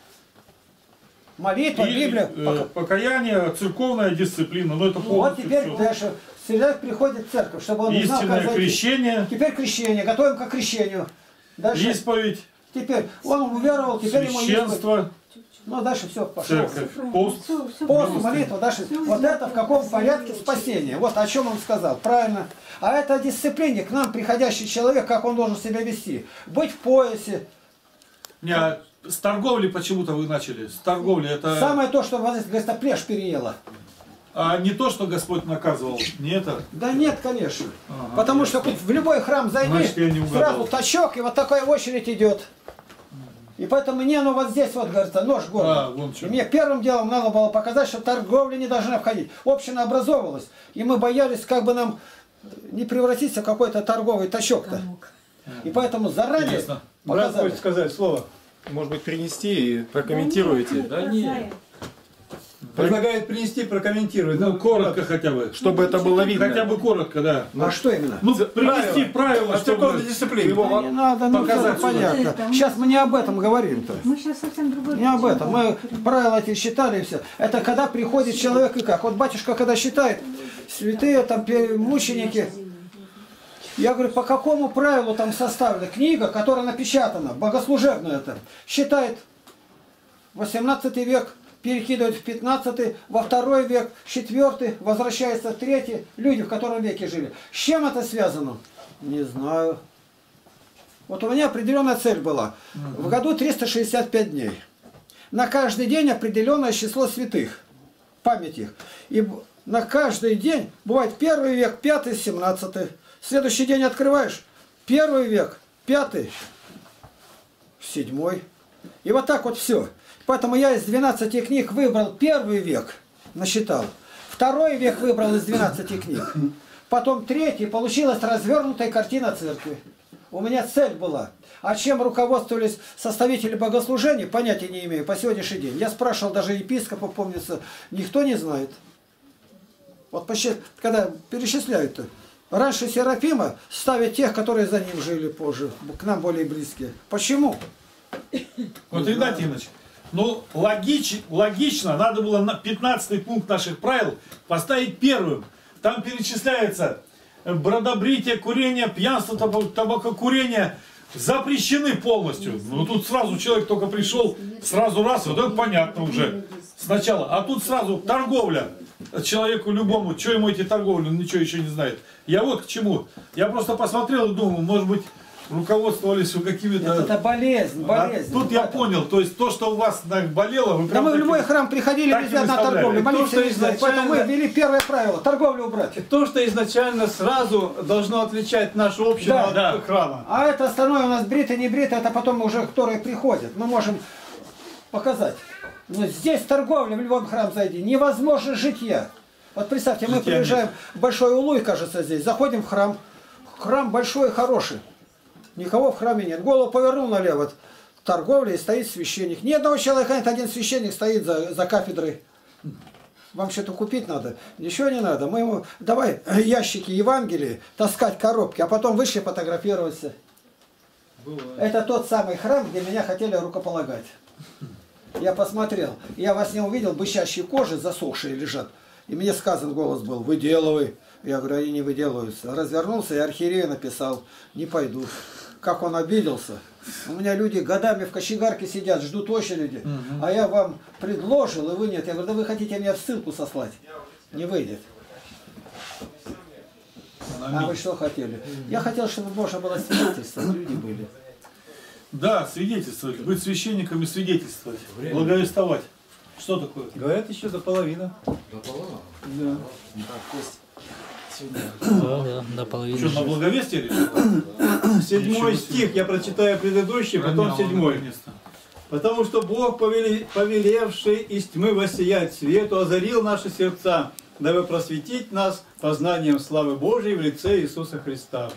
B: молитва,
C: И,
B: Библия.
C: э,
B: Пока-
C: покаяние, церковная дисциплина, ну это
B: Вот
C: полностью
B: теперь
C: всё.
B: дальше. Человек приходит в церковь, чтобы он узнал,
C: Истинное
B: как зайти.
C: крещение,
B: Теперь крещение. Готовим к крещению. Дальше.
C: исповедь,
B: Теперь он уверовал, теперь ему исповедь.
C: священство,
B: Ну, дальше все пошло.
C: церковь, пост.
B: Пост, молитва, дальше. Вот это в каком порядке спасения. Вот о чем он сказал. Правильно. А это о дисциплине. К нам приходящий человек, как он должен себя вести. Быть в поясе.
C: Не, а с торговли почему-то вы начали. С торговли это...
B: Самое то, что вас, говорится, плешь переела.
C: А не то, что Господь наказывал, не это.
B: Да нет, конечно.
C: Ага,
B: Потому
C: ясно.
B: что хоть в любой храм зайди,
C: Значит, я не угадал.
B: сразу тачок, и вот такая очередь идет. И поэтому мне, ну вот здесь вот, говорится, нож в горло.
C: А, вон что.
B: И мне первым делом надо было показать, что торговля не должна входить. Община образовывалась, и мы боялись, как бы нам не превратиться в какой-то торговый тачок-то. И поэтому заранее
C: Интересно.
A: Брат
B: показали.
A: хочет сказать слово.
G: Может быть, принести и прокомментируете,
E: Да нет.
A: Предлагает принести, прокомментировать.
C: Ну,
A: Да,
C: коротко хотя бы.
G: чтобы это было видно.
C: Хотя бы коротко, да.
B: А что именно?
C: Ну, привести правила,
A: О церковной
C: чтобы...
A: дисциплине.
B: Да не надо, ну
C: показать
B: всё понятно.
D: Это
B: Сейчас мы не об этом говорим-то.
D: Мы сейчас совсем другой.
B: Не об этом. Мы правила эти считали и все. Это когда приходит человек и как. Вот батюшка когда считает, святые там пе- мученики. Я говорю, по какому правилу там составлена книга, которая напечатана, богослужебная это, считает восемнадцатый век, перекидывает в пятнадцатый, во второй век, четвертый, возвращается в третий, люди в котором веке жили. С чем это связано? Не знаю. Вот у меня определенная цель была. В году триста шестьдесят пять дней. На каждый день определенное число святых, память их. И б- на каждый день бывает первый век, пятый, семнадцатый. Следующий день открываешь, первый век, пятый, седьмой. И вот так вот все. Поэтому я из двенадцати книг выбрал первый век, насчитал. Второй век выбрал из двенадцати книг. Потом третий, получилась развернутая картина церкви. У меня цель была. А чем руководствовались составители богослужений, понятия не имею по сегодняшний день. Я спрашивал даже епископа, помнится, никто не знает. Вот посчит- когда перечисляют-то. Раньше Серафима ставят тех, которые за ним жили позже, к нам более близкие. Почему?
C: Вот, Игнатий Иванович, ну, логич, логично, надо было на пятнадцатый пункт наших правил поставить первым. Там перечисляется бродобритие, курение, пьянство, табак- табакокурение запрещены полностью. Ну, тут сразу человек только пришел, сразу раз, вот это понятно уже сначала. А тут сразу торговля. Человеку любому, что ему эти торговли, он ничего еще не знает. Я вот к чему. Я просто посмотрел и думал, может быть, руководствовались вы какими-то...
B: Это болезнь,
C: А
B: болезнь.
C: тут я понял, то есть то, что у вас так болело, вы
B: Да
C: прям
B: мы в
C: таки-
B: любой храм приходили,
C: так и
B: везде одна
C: выставляли.
B: торговля,
C: То,
B: молиться
A: что
B: нельзя.
A: изначально-
B: Поэтому мы ввели первое правило, торговлю убрать.
A: То, что изначально сразу должно отличать нашу общину
B: Да,
A: от
C: да.
A: храма.
B: А это остальное у нас брито, не брито, это потом уже которые приходят. Мы можем показать. Но здесь торговля, в любой храм зайди, невозможно житья. Вот представьте, мы
C: Житья
B: приезжаем в Большой Улуй, кажется, здесь, заходим в храм. Храм большой, хороший. Никого в храме нет. Голову повернул налево, торговля, и стоит священник. Ни одного человека нет, один священник стоит за, за кафедрой. Вам что-то купить надо? Ничего не надо. Мы ему, давай ящики Евангелия, таскать коробки, а потом вышли фотографироваться. Это тот самый храм, где меня хотели рукополагать. Я посмотрел. Я во сне увидел, бычачьи кожи засохшие лежат. И мне сказан голос был, выделывай. Я говорю, они не выделываются. Развернулся и архиерею написал, не пойду. как он обиделся. У меня люди годами в кочегарке сидят, ждут очереди, угу. А я вам предложил, и вы нет. Я говорю, да вы хотите меня в ссылку сослать? Не выйдет. А вы что хотели? Я хотел, чтобы можно было свидетельствовать, люди были.
C: Да, свидетельствовать, быть священником и свидетельствовать, благовествовать. Что такое?
A: Говорят, еще до половины.
E: До половины?
A: Да.
L: Да, да, до половины.
C: Что, на благовестие решил?
A: Седьмой стих, я прочитаю предыдущий, потом седьмой. Потому что Бог, повелевший из тьмы воссиять свету, озарил наши сердца, дабы просветить нас познанием славы Божией в лице Иисуса Христа.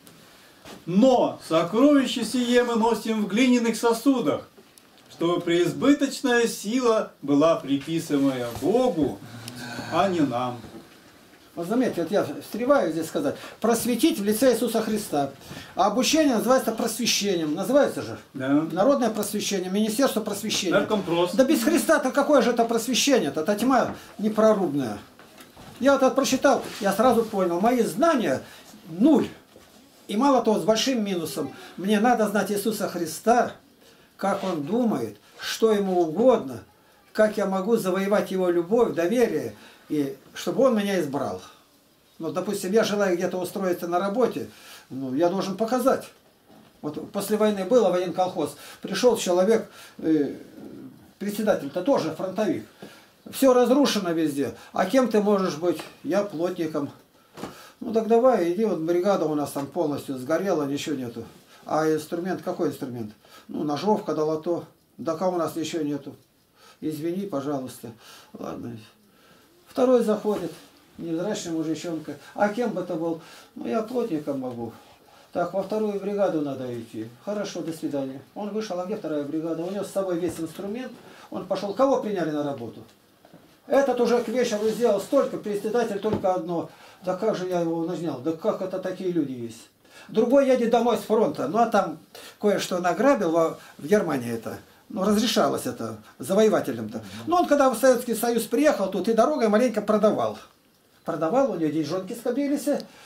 A: Но сокровище сие мы носим в глиняных сосудах, чтобы преизбыточная сила была приписываемая Богу, а не нам.
B: Вот заметьте, вот я встреваю здесь сказать, просветить в лице Иисуса Христа. А обучение называется просвещением. Называется же?
A: Да.
B: Народное просвещение, Министерство просвещения.
A: Наркомпрос.
B: Да без Христа-то какое же это просвещение-то? Это тьма непрорубная. Я вот это прочитал, я сразу понял, мои знания нуль. И мало того, с большим минусом. Мне надо знать Иисуса Христа, как Он думает, что Ему угодно, как я могу завоевать Его любовь, доверие, и чтобы Он меня избрал. Ну, допустим, я желаю где-то устроиться на работе, ну, я должен показать. Вот после войны было военколхоз, пришел человек, э, председатель-то тоже фронтовик. Все разрушено везде. А кем ты можешь быть? Я плотником. Ну так давай, иди, вот бригада у нас там полностью сгорела, ничего нету. А инструмент, какой инструмент? Ну, ножовка, долото. Да кого у нас ничего нету. Извини, пожалуйста. Ладно. Второй заходит, невзрачный мужичонка. А кем бы это был? Ну, я плотником могу. Так, во вторую бригаду надо идти. Хорошо, до свидания. Он вышел, а где вторая бригада? У него с собой весь инструмент. Он пошел. Кого приняли на работу? Этот уже к вечеру сделал столько, председатель только одно. Да как же я его нагнал? Да как это такие люди есть? Другой едет домой с фронта. Ну а там кое-что награбил в, в Германии это. Ну разрешалось это завоевателям-то. Но он когда в Советский Союз приехал тут и дорогой маленько продавал. Продавал, у него деньжонки скопились.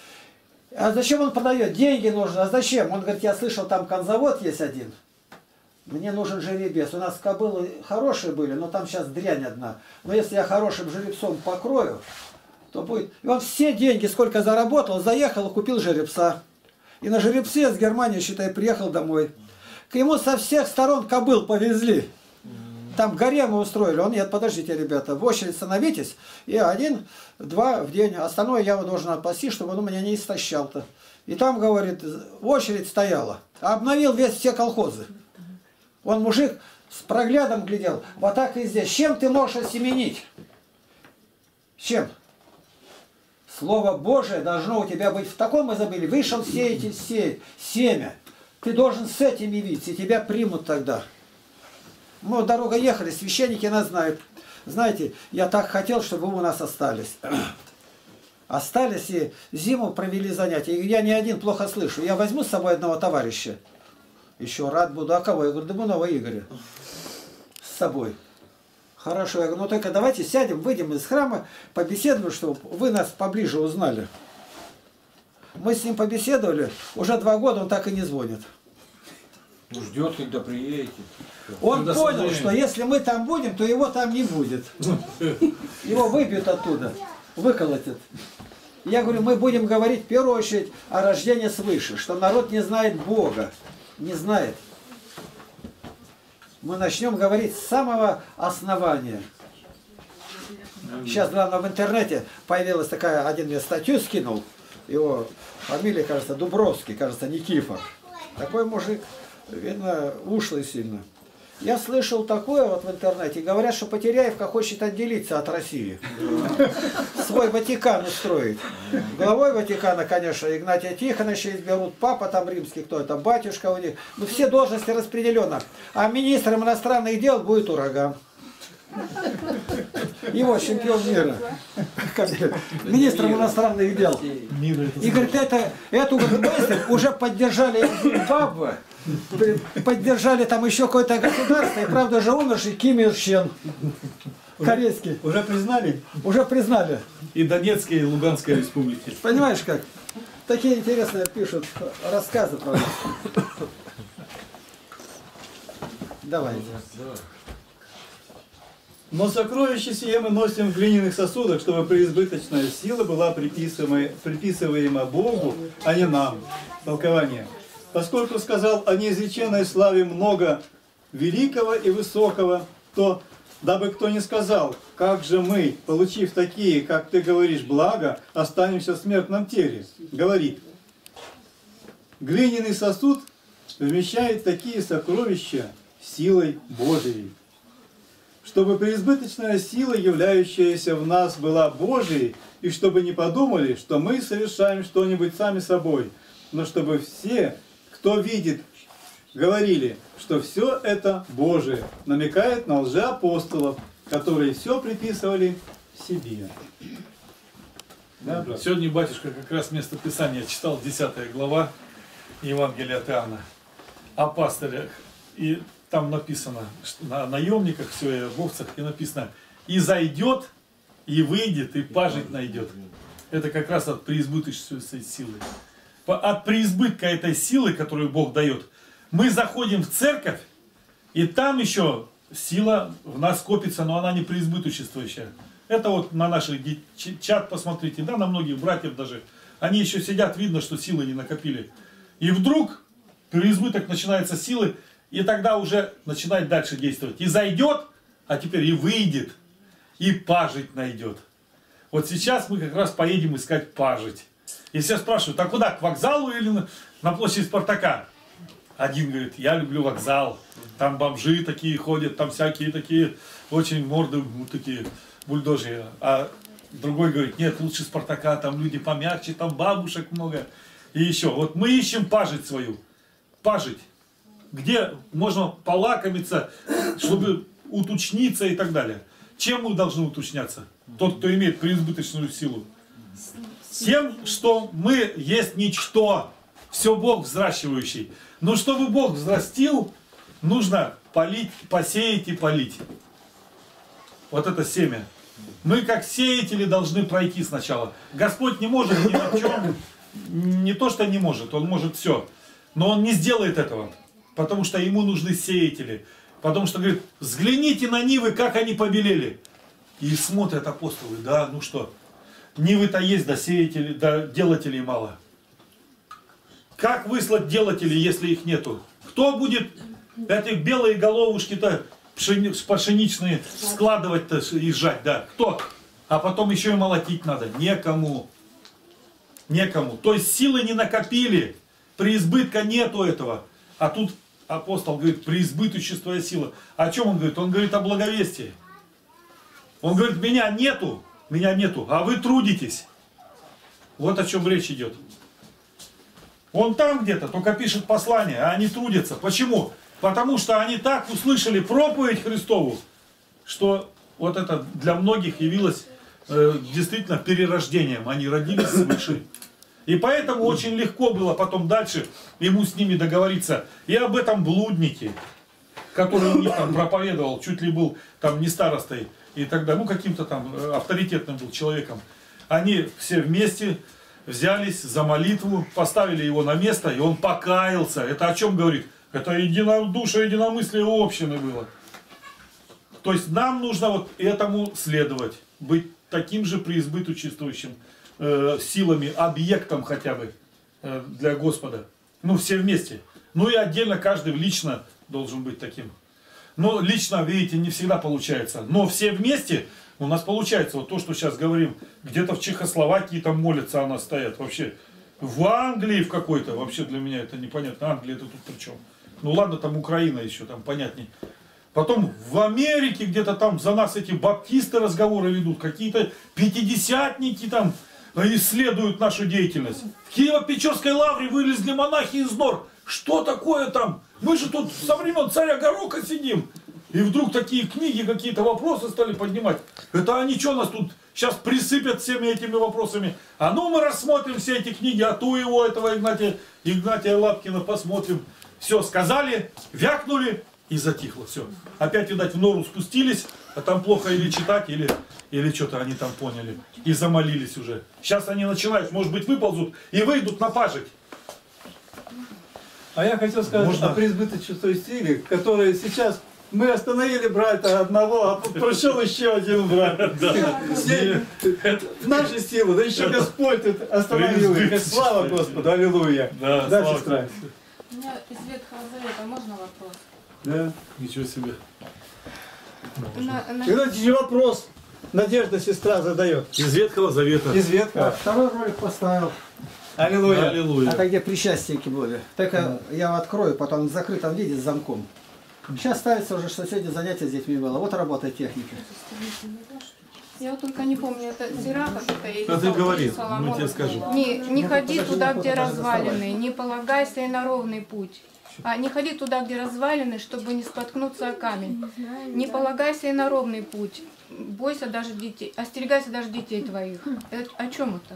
B: А зачем он продает? Деньги нужны. А зачем? Он говорит, я слышал, там конзавод есть один. Мне нужен жеребец. У нас кобылы хорошие были, но там сейчас дрянь одна. Но если я хорошим жеребцом покрою, то будет... И он все деньги, сколько заработал, заехал и купил жеребца. И на жеребце с Германии, считай, приехал домой. К ему со всех сторон кобыл повезли. Там гаремы устроили. Он, нет, подождите, ребята, в очередь становитесь. И один, два в день. Остальное я его должен отпасти, чтобы он у меня не истощал-то. И там, говорит, очередь стояла. Обновил весь все колхозы. Он мужик с проглядом глядел. Вот так и здесь. Чем ты можешь осеменить? Чем? Слово Божие должно у тебя быть в таком изобилии. Вышел сеятель сеять. Семя. Ты должен с этим явиться, и тебя примут тогда. Мы дорога ехали, священники нас знают. Знаете, я так хотел, чтобы вы у нас остались. Остались и зиму провели занятия. И я не один плохо слышу. Я возьму с собой одного товарища. Еще рад буду. А кого? Я говорю, Дымунова Игоря. С собой. Хорошо. Я говорю, ну только давайте сядем, выйдем из храма, побеседуем, чтобы вы нас поближе узнали. Мы с ним побеседовали. Уже два года он так и не звонит.
E: Ну, ждет, когда приедете.
B: Он
E: когда
B: понял,
E: соберем.
B: что если мы там будем, то его там не будет. Его выбьют оттуда. Выколотят. Я говорю, мы будем говорить в первую очередь о рождении свыше, что народ не знает Бога. Не знает. Мы начнем говорить с самого основания. Сейчас, главное, в интернете появилась такая, один мне статью скинул, его фамилия, кажется, Дубровский, кажется, Никифор. Такой мужик, видно, ушлый сильно. Я слышал такое вот в интернете, говорят, что Потеряевка хочет отделиться от России. Свой Ватикан устроить. Главой Ватикана, конечно, Игнатия Тихоновича изберут, папа там римский, кто это, батюшка у них. Ну все должности распределены. А министром иностранных дел будет Ураган. Его чемпион мира. Министром иностранных дел. И говорит, это, эту мысль уже поддержали Зимбабве. Поддержали там еще какое-то государство, и правда же умерший Ким Ир Чен. Корейский.
A: Уже признали?
B: Уже признали.
C: И Донецкая, и Луганская республики.
B: Понимаешь как? такие интересные пишут рассказы про нас. Давайте.
A: Но сокровище сие мы носим в глиняных сосудах, чтобы преизбыточная сила была приписываема, приписываема Богу, а не нам. Толкование. Поскольку сказал о неизреченной славе много великого и высокого, то, дабы кто не сказал, как же мы, получив такие, как ты говоришь, блага, останемся в смертном теле, говорит, глиняный сосуд вмещает такие сокровища силой Божией. Чтобы преизбыточная сила, являющаяся в нас, была Божией, и чтобы не подумали, что мы совершаем что-нибудь сами собой, но чтобы все, кто видит, говорили, что все это Божие, намекает на лжеапостолов, которые все приписывали себе. Да, брат?
C: Сегодня, батюшка, как раз место Писания читал, десятая глава Евангелия от Иоанна, о пастырях. И там написано, что на наемниках, все, и рабовцах, и написано, и зайдет, и выйдет, и пажить найдет. Это как раз от преизбыточной силы. От преизбытка этой силы, которую Бог дает, мы заходим в церковь, и там еще сила в нас копится, но она не преизбыточествующая. Это вот на наших чат посмотрите, да, на многих братьев даже. Они еще сидят, видно, что силы не накопили. И вдруг преизбыток начинается силы, и тогда уже начинает дальше действовать. И зайдет, а теперь и выйдет, и пажить найдет. Вот сейчас мы как раз поедем искать пажить. И все спрашивают, а куда, к вокзалу или на, на площади Спартака? Один говорит, я люблю вокзал, там бомжи такие ходят, там всякие такие, очень морды такие бульдожьи. А другой говорит, нет, лучше Спартака, там люди помягче, там бабушек много. И еще, вот мы ищем пажить свою, пажить. Где можно полакомиться, чтобы уточниться и так далее. Чем мы должны уточняться? Тот, кто имеет преизбыточную силу. Тем, что мы есть ничто, все Бог взращивающий. Но чтобы Бог взрастил, нужно полить, посеять и полить. Вот это семя. Мы как сеятели должны пройти сначала. Господь не может ни на чем, не то что не может, Он может все. Но Он не сделает этого. Потому что ему нужны сеятели. Потому что, говорит, взгляните на нивы, как они побелели. И смотрят апостолы, да, ну что, нивы-то есть, да сеятели, да делателей мало. Как выслать делателей, если их нету? Кто будет эти белые головушки-то пшеничные складывать-то и сжать, да? Кто? А потом еще и молотить надо. Некому. Некому. То есть силы не накопили, преизбытка нету этого. А тут апостол говорит, преизбыточная сила. О чем он говорит? Он говорит о благовестии. Он говорит, меня нету, меня нету, а вы трудитесь. Вот о чем речь идет. Он там где-то, только пишет послание, а они трудятся. Почему? Потому что они так услышали проповедь Христову, что вот это для многих явилось э, действительно перерождением. Они родились свыше. И поэтому очень легко было потом дальше ему с ними договориться. И об этом блуднике, который у них там проповедовал, чуть ли был там не старостой и так далее, ну каким-то там авторитетным был человеком. Они все вместе взялись за молитву, поставили его на место, и он покаялся. Это о чем говорит? Это единодушие, единомыслие общины было. То есть нам нужно вот этому следовать, быть таким же преизбыточествующим э, силами, объектом хотя бы э, для Господа. Ну, все вместе. Ну и отдельно каждый лично должен быть таким. Но лично, видите, не всегда получается. Но все вместе у нас получается. Вот то, что сейчас говорим, где-то в Чехословакии там молятся, она стоят. Вообще в Англии в какой-то, вообще для меня это непонятно. Англия это тут при чем? Ну ладно, там Украина еще, там понятней. Потом в Америке где-то там за нас эти баптисты разговоры ведут. Какие-то пятидесятники там исследуют нашу деятельность. В Киево-Печерской лавре вылезли монахи из нор. Что такое там? Мы же тут со времен царя Гороха сидим. И вдруг такие книги, какие-то вопросы стали поднимать. Это они что нас тут сейчас присыпят всеми этими вопросами? А ну мы рассмотрим все эти книги, а ту его, этого Игнатия, Игнатия Лапкина посмотрим. Все сказали, вякнули, И затихло, все. Опять, видать, в нору спустились, а там плохо или читать, или, или что-то они там поняли. И замолились уже. Сейчас они начинают, может быть, выползут и выйдут на пажить.
A: А я хотел сказать
C: Можно?
A: о преизбыточной силе, которые сейчас мы остановили брата одного, а пришел еще один брат. В нашей силы, да еще Господь тут остановил их. Слава Господу, аллилуйя.
C: Да,
A: Да,
C: слава
A: сестра.
F: У меня из Ветхого Завета можно вопрос?
A: Да.
C: Ничего себе.
F: На- на-
A: Короче, вопрос. Надежда сестра задает.
C: Из Ветхого Завета.
A: Из Ветхого.
B: Второй ролик поставил.
A: Аллилуйя.
C: Аллилуйя.
B: Это где причастники были. Так я открою, потом в закрытом виде с замком. Сейчас ставится уже, что сегодня занятие с детьми было. Вот работает техника.
M: Я вот только не помню, это Сираха что-то или
C: А ты
M: Сол-
C: говори,
M: или Соломон.
C: мы тебе скажем.
M: Не, не
B: Ну,
M: ходи
B: подожди,
M: туда,
B: не
M: где
B: подожди,
M: развалины, не полагайся и на ровный путь. А не ходи туда, где развалины, чтобы не споткнуться о камень. Не полагайся и на ровный путь. Бойся даже детей, остерегайся даже детей твоих. Это о чем это?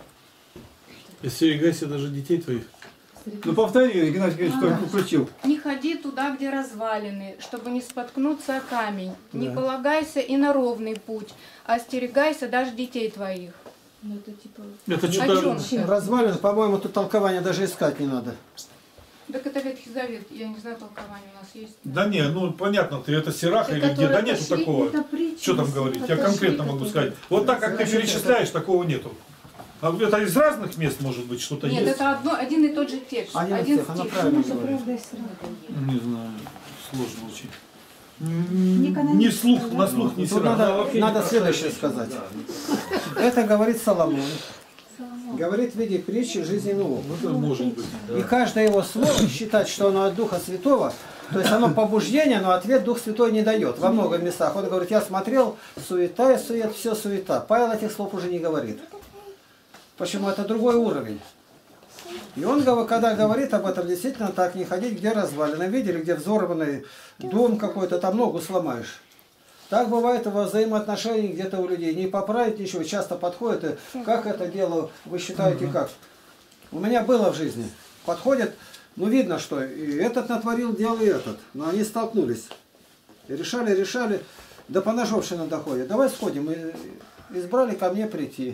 C: Остерегайся даже детей твоих.
A: Ну повтори, Геннадий Геннадьевич, что он включил.
M: Не ходи туда, где развалины, чтобы не споткнуться о камень. Не полагайся и на ровный путь. Остерегайся даже детей твоих.
D: Ну, это типа...
C: Это
M: О
C: что-то...
M: чем это?
B: Развалины, по-моему, тут толкования даже искать не надо.
M: Так это Ветхий Завет, я не знаю, толкование у нас есть.
C: Да не, ну понятно, ты это Сираха
M: Те,
C: или где, да
M: которые
C: нету
M: пошли,
C: такого.
D: это притчи,
C: Что там говорить? Я
D: это
C: конкретно
D: шли,
C: могу
D: которые-
C: сказать. Вот так, как ты перечисляешь, такого нету. А это из разных мест может быть что-то
M: Нет,
C: есть?
M: это одно, один и тот же текст.
B: Один
M: Один
B: из тех, она
M: стих.
B: правильно
D: Что
B: говорит.
D: правда и срака.
C: Не знаю, сложно учить.
D: Никогда
C: Не
D: не
C: слух,
D: слышала.
C: на слух не
B: Тут
C: Сираха.
B: надо, надо следующее сказать. Это говорит Соломон. Говорит в виде притчи жизненного опыта.
C: Это может быть.
B: И каждое его слово считать, что оно от Духа Святого, то есть оно побуждение, но ответ Дух Святой не дает. Во многих местах. Он говорит, я смотрел, суета и сует, все суета. Павел этих слов уже не говорит. Почему? Это другой уровень. И он, когда говорит об этом, действительно так не ходить, где развалины. Видели, где взорванный дом какой-то, там ногу сломаешь. Так бывает во взаимоотношении где-то у людей. Не поправить ничего, часто подходит, и как это дело, вы считаете как? У меня было в жизни. Подходит, ну видно, что и этот натворил дело, и этот. Но они столкнулись. И решали, решали, до поножовщины доходит. Давай сходим. И избрали ко мне прийти.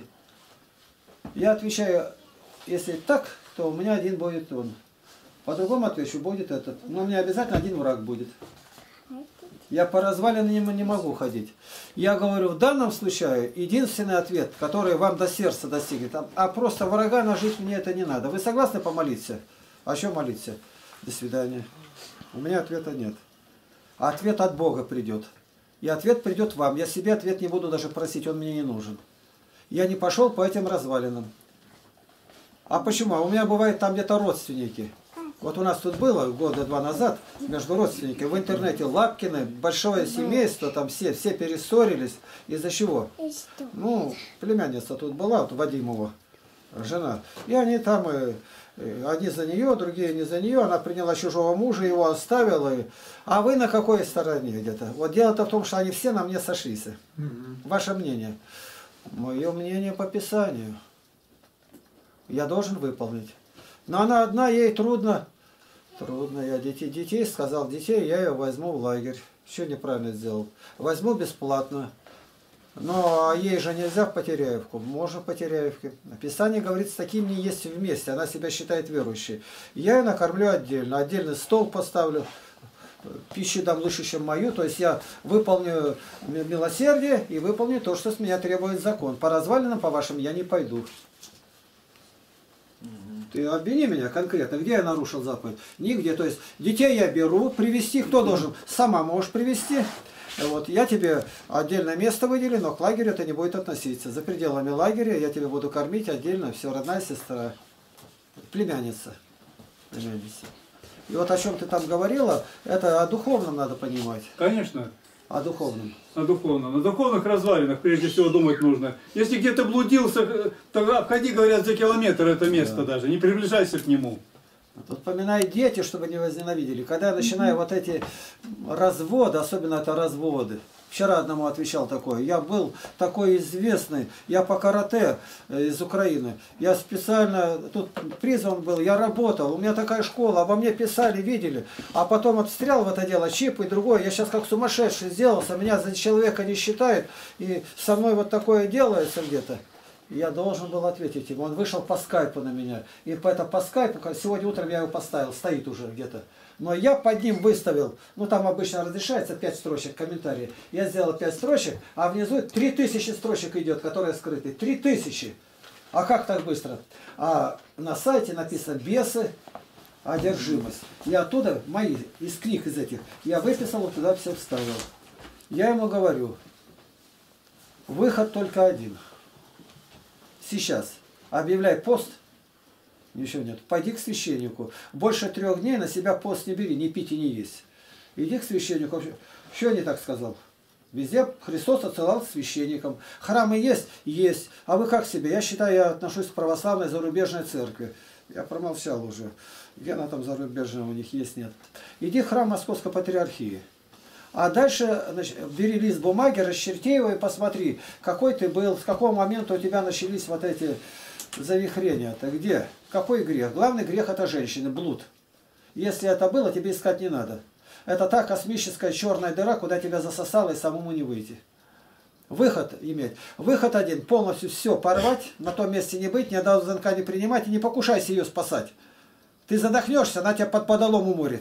B: Я отвечаю, если так, то у меня один будет он. По-другому отвечу, будет этот. Но у меня обязательно один враг будет. Я по развалинам не могу ходить. Я говорю, в данном случае единственный ответ, который вам до сердца достигнет, а, а просто врага нажить мне это не надо. Вы согласны помолиться? А что молиться? До свидания. У меня ответа нет. А ответ от Бога придет. И ответ придет вам. Я себе ответ не буду даже просить, он мне не нужен. Я не пошел по этим развалинам. А почему? А у меня бывает там где-то родственники. Вот у нас тут было года два назад между родственниками в интернете Лапкины, большое семейство, там все, все перессорились. Из-за чего? Ну, племянница тут была, вот Вадимова, жена. И они там, и, и одни за нее, другие не за нее. Она приняла чужого мужа, его оставила. И, а вы на какой стороне где-то? Вот дело-то в том, что они все на мне сошлись. Ваше мнение? Мое мнение по Писанию. Я должен выполнить. Но она одна, ей трудно. Трудно. Я детей, детей сказал, детей я ее возьму в лагерь. Что неправильно сделал? Возьму бесплатно. Но ей же нельзя в Потеряевку. Можно в Потеряевке. Писание говорит, с таким не есть вместе. Она себя считает верующей. Я ее накормлю отдельно. Отдельный стол поставлю. Пищу дам лучше, чем мою. То есть я выполню милосердие и выполню то, что с меня требует закон. По развалинам, по вашим, я не пойду. Ты обвини меня конкретно, где я нарушил заповедь? Нигде. То есть детей я беру, привезти, кто должен? Сама можешь привезти. Вот, я тебе отдельное место выделю, но к лагерю это не будет относиться. За пределами лагеря я тебя буду кормить отдельно, все, родная сестра, племянница. племянница. И вот о чем ты там говорила, это о духовном надо понимать.
A: Конечно.
B: О духовном.
A: О духовном. На духовных развалинах прежде всего думать нужно. Если где-то блудился, то обходи, говорят, за километр это место, да. Даже. Не приближайся к нему.
B: Тут поминай дети, чтобы не возненавидели. Когда я начинаю вот эти разводы, особенно это разводы, Вчера одному отвечал такое. Я был такой известный, я по карате из Украины. Я специально, тут призван был, я работал, у меня такая школа, обо мне писали, видели. А потом обстрял в это дело, чип и другое. Я сейчас как сумасшедший сделался, меня за человека не считают. И со мной вот такое делается где-то. Я должен был ответить ему. Он вышел по скайпу на меня. И по, это по скайпу, сегодня утром я его поставил, стоит уже где-то. Но я под ним выставил, ну там обычно разрешается пять строчек комментарии. Я сделал пять строчек, а внизу три тысячи строчек идет, которые скрыты. три тысячи. А как так быстро? А на сайте написано «Бесы, одержимость». Я оттуда, мои, из книг из этих, я выписал, вот туда все вставил. Я ему говорю, выход только один. Сейчас объявляй пост. Ничего нет. Пойди к священнику. Больше трех дней на себя пост не бери, не пить и не есть. Иди к священнику. Что я не так сказал? Везде Христос отсылал к священникам. Храмы есть? Есть. А вы как себе? Я считаю, я отношусь к православной зарубежной церкви. Я промолчал уже. Где она там зарубежная у них есть, нет. Иди в храм Московской Патриархии. А дальше, значит, бери лист бумаги, расчерти его и посмотри, какой ты был, с какого момента у тебя начались вот эти завихрения-то. Где? Какой грех? Главный грех это женщины, блуд. Если это было, тебе искать не надо. Это та космическая черная дыра, куда тебя засосало и самому не выйти. Выход иметь. Выход один. Полностью все порвать, на том месте не быть, ни одного звонка не принимать и не покушайся ее спасать. Ты задохнешься, она тебя под подолом уморит.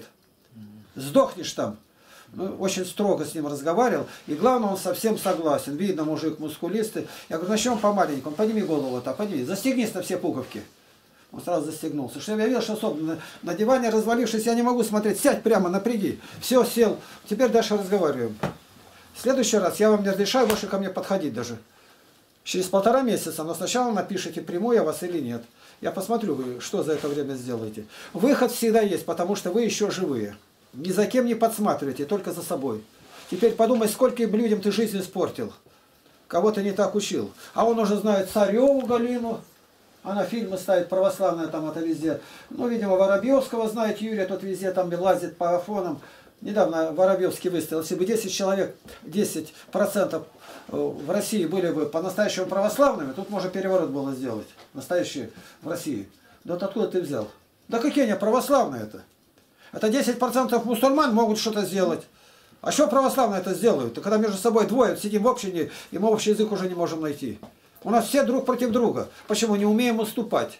B: Сдохнешь там. Ну, очень строго с ним разговаривал. И главное, он совсем согласен. Видно, мужик мускулистый. Я говорю, начнем по-маленькому. Подними голову вот так, подними. Застегнись на все пуговки. Он сразу застегнулся. Что я видел, что особенно на диване развалившись, я не могу смотреть. Сядь прямо, напряги. Все, сел. Теперь дальше разговариваем. В следующий раз я вам не разрешаю больше ко мне подходить даже. Через полтора месяца, но сначала напишите, приму я вас или нет. Я посмотрю, вы что за это время сделаете. Выход всегда есть, потому что вы еще живые. Ни за кем не подсматривайте, только за собой. Теперь подумай, скольким людям ты жизнь испортил. Кого ты не так учил. А он уже знает Цареву Галину. Она фильмы ставит православные, там это везде. Ну, видимо, Воробьевского знает Юрия, тот везде там лазит по афонам. Недавно Воробьевский выставил. Если бы десять человек, десять процентов в России были бы по-настоящему православными, тут можно переворот было сделать. Настоящие в России. Да вот откуда ты взял? Да какие они православные-то? Это десять процентов мусульман могут что-то сделать. А что православные это сделают? Когда между собой двое сидим в общине, и мы общий язык уже не можем найти. У нас все друг против друга. Почему? Не умеем уступать.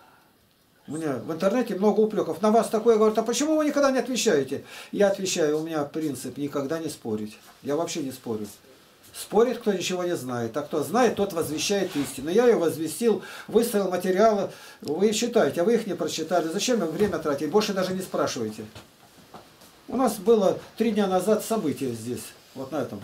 B: У меня в интернете много упреков. На вас такое говорят, а почему вы никогда не отвечаете? Я отвечаю, у меня принцип никогда не спорить. Я вообще не спорю. Спорит, кто ничего не знает, а кто знает, тот возвещает истину. Я ее возвестил, выставил материалы, вы читаете, а вы их не прочитали. Зачем им время тратить? Больше даже не спрашивайте. У нас было три дня назад событие здесь, вот на этом.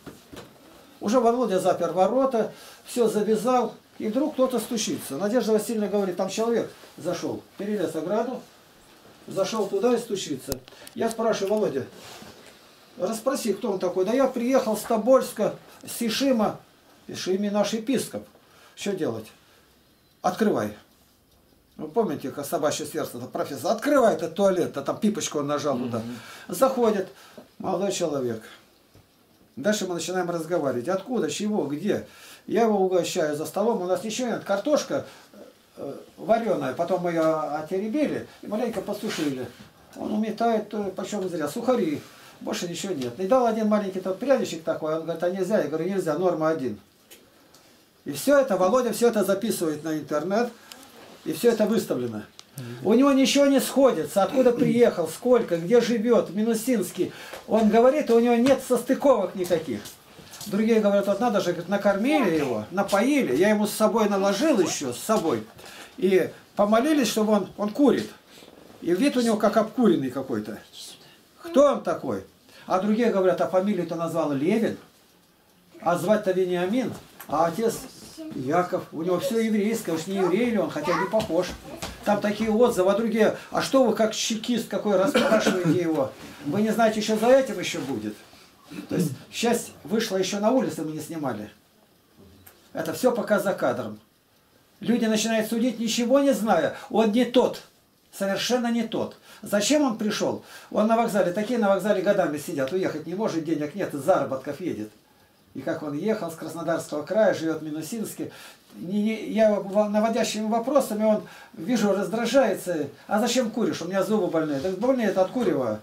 B: Уже Володя запер ворота, все завязал, и вдруг кто-то стучится. Надежда Васильевна говорит, там человек зашел, перелез ограду, зашел туда и стучится. Я спрашиваю, Володя, расспроси, кто он такой. Да я приехал с Тобольска, с Ишима. Ишими наш епископ. Что делать? Открывай. Вы помните, как собачье сердце, профессор, открывай этот туалет, а там пипочку он нажал туда. Заходит молодой человек. Дальше мы начинаем разговаривать. Откуда, чего, где? Я его угощаю за столом. У нас ничего нет. Картошка вареная. Потом мы ее отеребили и маленько посушили. Он уметает, почем зря, сухари. Больше ничего нет. И дал один маленький тот пряничек такой. Он говорит, а нельзя? Я говорю, нельзя, норма один. И все это, Володя все это записывает на интернет. И все это выставлено. У него ничего не сходится. Откуда приехал, сколько, где живет, в Минусинске. Он говорит, у него нет состыковок никаких. Другие говорят, вот надо же, говорит, накормили его, напоили. Я ему с собой наложил еще, с собой. И помолились, чтобы он, он курит. И вид у него как обкуренный какой-то. Кто он такой? А другие говорят, а фамилию-то назвал Левин, а звать-то Вениамин, а отец Яков. У него все еврейское, уж не еврей ли он, хотя не похож. Там такие отзывы, а другие, а что вы как чекист какой расспрашиваете его? Вы не знаете, еще за этим еще будет. То есть часть вышла еще на улице, мы не снимали. Это все пока за кадром. Люди начинают судить, ничего не зная. Он не тот. совершенно не тот. Зачем он пришел? Он на вокзале, такие на вокзале годами сидят, уехать не может, денег нет, из заработков едет. И как он ехал с Краснодарского края, живет в Минусинске. Я наводящими вопросами, он, вижу, раздражается. А зачем куришь? У меня зубы больные. Так больные это от курева.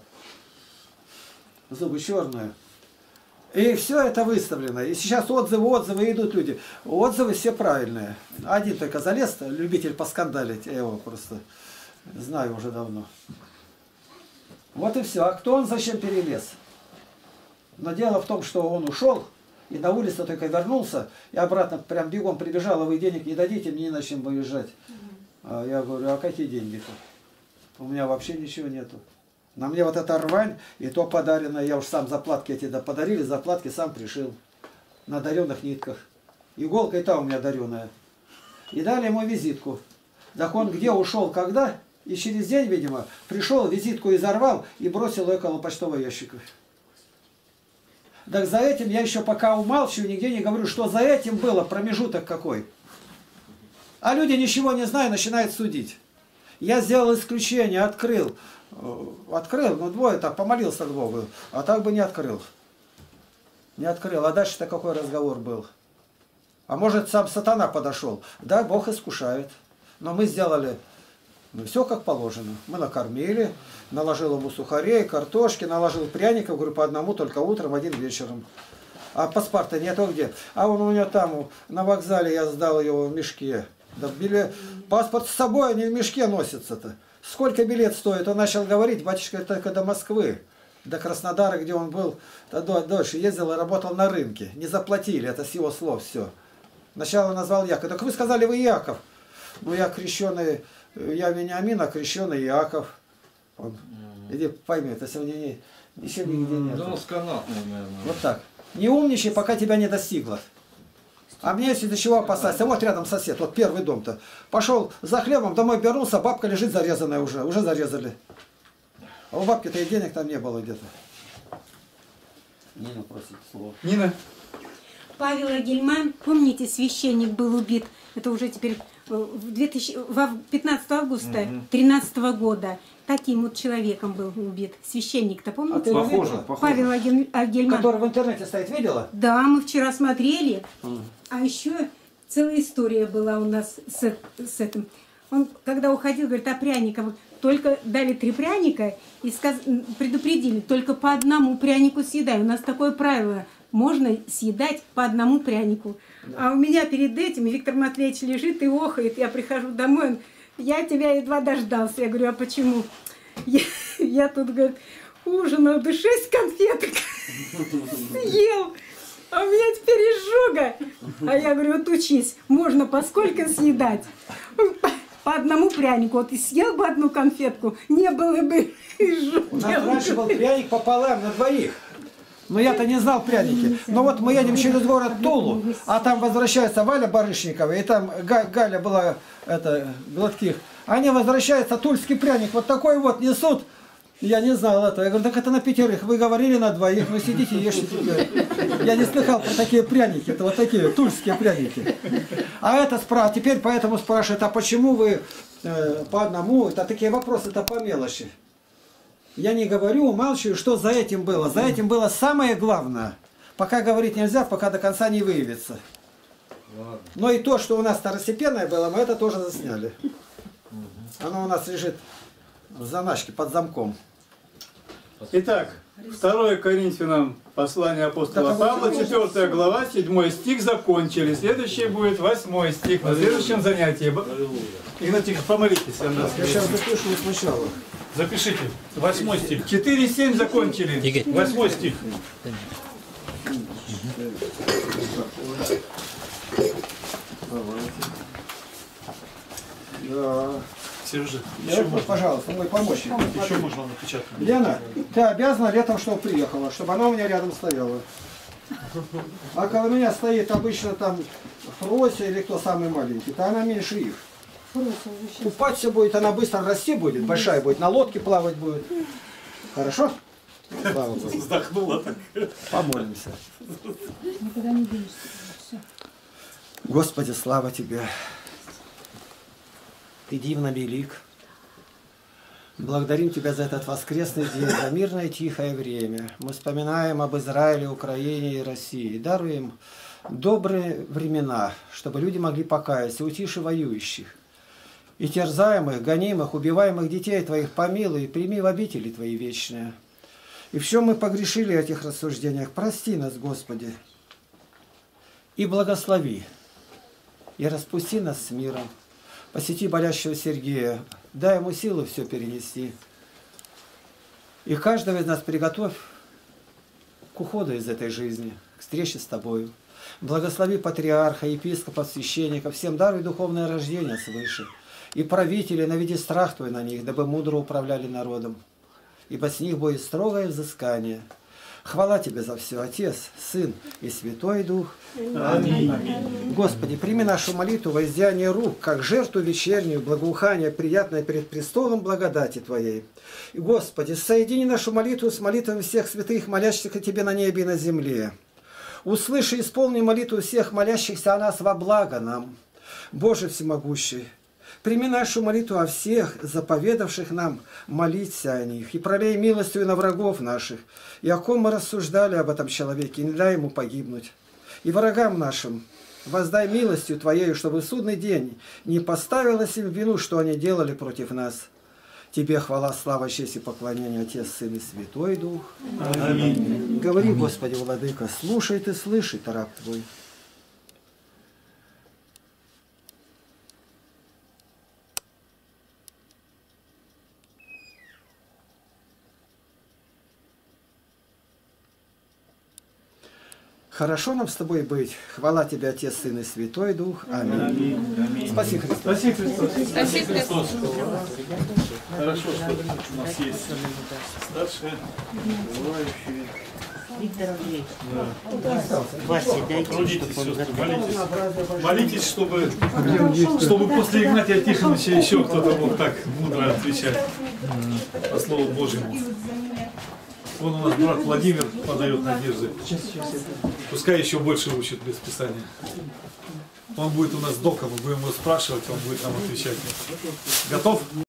B: Зубы черные. И все это выставлено. И сейчас отзывы, отзывы, идут люди. Отзывы все правильные. Один только залез, любитель поскандалить. Я его просто знаю уже давно. Вот и все. А кто он, зачем перелез? Но дело в том, что он ушел, и на улице только вернулся, и обратно прям бегом прибежал, а вы денег не дадите, мне не на чем выезжать. А я говорю, а какие деньги-то? У меня вообще ничего нету. На мне вот эта рвань, и то подарено, я уж сам заплатки эти да, подарили, заплатки сам пришил. На даренных нитках. Иголка и та у меня дареная. И дали ему визитку. Так он где ушел, когда? И через день, видимо, пришел, визитку изорвал и бросил ее около почтового ящика. Так за этим я еще пока умалчиваю, нигде не говорю, что за этим было, промежуток какой. А люди, ничего не зная, начинают судить. Я сделал исключение, открыл. Открыл, ну двое так, помолился к Богу, а так бы не открыл. Не открыл. А дальше-то какой разговор был? А может, сам сатана подошел? Да, Бог искушает. Но мы сделали, ну, все как положено. Мы накормили, наложил ему сухарей, картошки, наложил пряников, говорю, по одному, только утром, один вечером. А паспорта нету где? А он у меня там, на вокзале, я сдал его в мешке. Да, билет, паспорт с собой, они в мешке носятся-то. Сколько билет стоит? Он начал говорить, батюшка, это только до Москвы, до Краснодара, где он был, дольше ездил и работал на рынке. Не заплатили, это с его слов все. Сначала назвал Яков. Так вы сказали, вы Яков. Ну, я крещеный, я Вениамин, а крещеный Яков. Он, иди пойми, это сегодня не, еще нигде нет.
H: Да, сканатный, наверное.
B: Вот так. Не умничай, пока тебя не достигло. А мне если до чего опасаться? Вот рядом сосед, вот первый дом-то. Пошел за хлебом, домой вернулся, бабка лежит зарезанная уже. Уже зарезали. А у бабки-то и денег там не было где-то. Нина просит слово.
A: Нина.
N: Павел Агельман, помните, священник был убит, это уже теперь в две тысячи, пятнадцатого августа тринадцатого года. Таким вот человеком был убит. Священник-то, помните?
B: А ты похоже, похоже.
N: Павел Агель... Агельман.
B: Который в интернете стоит, видела?
N: Да, мы вчера смотрели.
B: Mm.
N: А еще целая история была у нас с, с этим. Он, когда уходил, говорит, а пряников, только дали три пряника и сказ... предупредили, только по одному прянику съедай. У нас такое правило, можно съедать по одному прянику. Да. А у меня перед этим Виктор Матвеевич лежит и охает. Я прихожу домой, он, я тебя едва дождался. Я говорю, а почему? Я, я тут, говорит, ужинал, да шесть конфеток съел. А у меня теперь изжога. А я говорю, вот учись, можно поскольку съедать? По одному прянику. Вот и съел бы одну конфетку, не было бы изжоги.
B: У нас раньше был пряник пополам на двоих. Но я-то не знал пряники. Но вот мы едем через город Тулу, а там возвращается Валя Барышникова, и там Галя была, это, Гладких. Они возвращаются, тульский пряник, вот такой вот несут. Я не знал этого. Я говорю, так это на пятерых. Вы говорили на двоих, вы сидите и ешьте. Я не слыхал про такие пряники. Это вот такие тульские пряники. А это справа. Теперь поэтому спрашивают, а почему вы э, по одному? Это такие вопросы, это по мелочи. Я не говорю, умалчиваю, что за этим было. За этим было самое главное. Пока говорить нельзя, пока до конца не выявится. Но и то, что у нас второстепенное было, мы это тоже засняли. Оно у нас лежит в заначке под замком.
A: Итак, второе Коринфянам послание апостола Павла, четвёртая глава, седьмой стих закончили. Следующий будет восьмой стих на следующем занятии. Игнатий, помолитесь.
B: Я сейчас запишу сначала.
C: Запишите. Восьмой стих.
A: четыре семь закончили.
C: Восьмой стих.
B: Да.
C: Сережа,
B: еще можно, пожалуйста, мой помощник.
C: Еще можно напечатать.
B: Лена, ты обязана летом, чтобы приехала, чтобы она у меня рядом стояла. А когда у меня стоит обычно там Фрося или кто самый маленький, то она меньше их. Купать все будет, она быстро расти будет, большая будет, на лодке плавать будет. Хорошо? Слава Богу.
C: Вздохнула.
B: Помолимся.
D: Никуда не денешься.
B: Господи, слава Тебе. Ты дивно велик. Благодарим Тебя за этот воскресный день, за мирное тихое время. Мы вспоминаем об Израиле, Украине и России. Даруем добрые времена, чтобы люди могли покаяться, утиши воюющих. И терзаемых, гонимых, убиваемых детей Твоих помилуй и прими в обители Твои вечные. И в чем мы погрешили в этих рассуждениях, прости нас, Господи, и благослови, и распусти нас с миром. Посети болящего Сергея, дай ему силу все перенести. И каждого из нас приготовь к уходу из этой жизни, к встрече с Тобою. Благослови патриарха, епископа, священника, всем даруй духовное рождение свыше. И правителей наведи страх Твой на них, дабы мудро управляли народом. Ибо с них будет строгое взыскание. Хвала Тебе за все, Отец, Сын и Святой Дух. Аминь. Господи, прими нашу молитву воздеяние рук, как жертву вечернюю, благоухание, приятное перед престолом благодати Твоей. И, Господи, соедини нашу молитву с молитвами всех святых, молящихся Тебе на небе и на земле. Услыши и исполни молитву всех молящихся о нас во благо нам. Боже всемогущий, прими нашу молитву о всех, заповедавших нам молиться о них, и пролей милостью на врагов наших, и о ком мы рассуждали об этом человеке, и не дай ему погибнуть. И врагам нашим воздай милостью Твоею, чтобы в судный день не поставилось им в вину, что они делали против нас. Тебе хвала, слава, честь и поклонение, Отец, Сын и Святой Дух. Аминь. Говори, Господи, Владыка, слушай Ты, слышит раб Твой. Хорошо нам с Тобой быть. Хвала Тебе, Отец, Сын и Святой Дух. Аминь. Аминь. Аминь. Спаси Христос.
A: Спаси Христос.
F: Спаси Христос.
C: Хорошо, что у нас есть старшие, бывающие.
O: Виктор Андреевич,
C: Да.
O: Вася, дайте,
C: Трудитесь,
O: чтобы он
C: сестры,
O: готовил.
C: молитесь. Молитесь, чтобы, чтобы после Игнатия Тихоновича еще кто-то мог так мудро отвечать по Слову Божьему. Вон у нас брат Владимир подает надежды. Пускай еще больше учит без Писания. Он будет у нас доком, мы будем его спрашивать, он будет нам отвечать. Готов?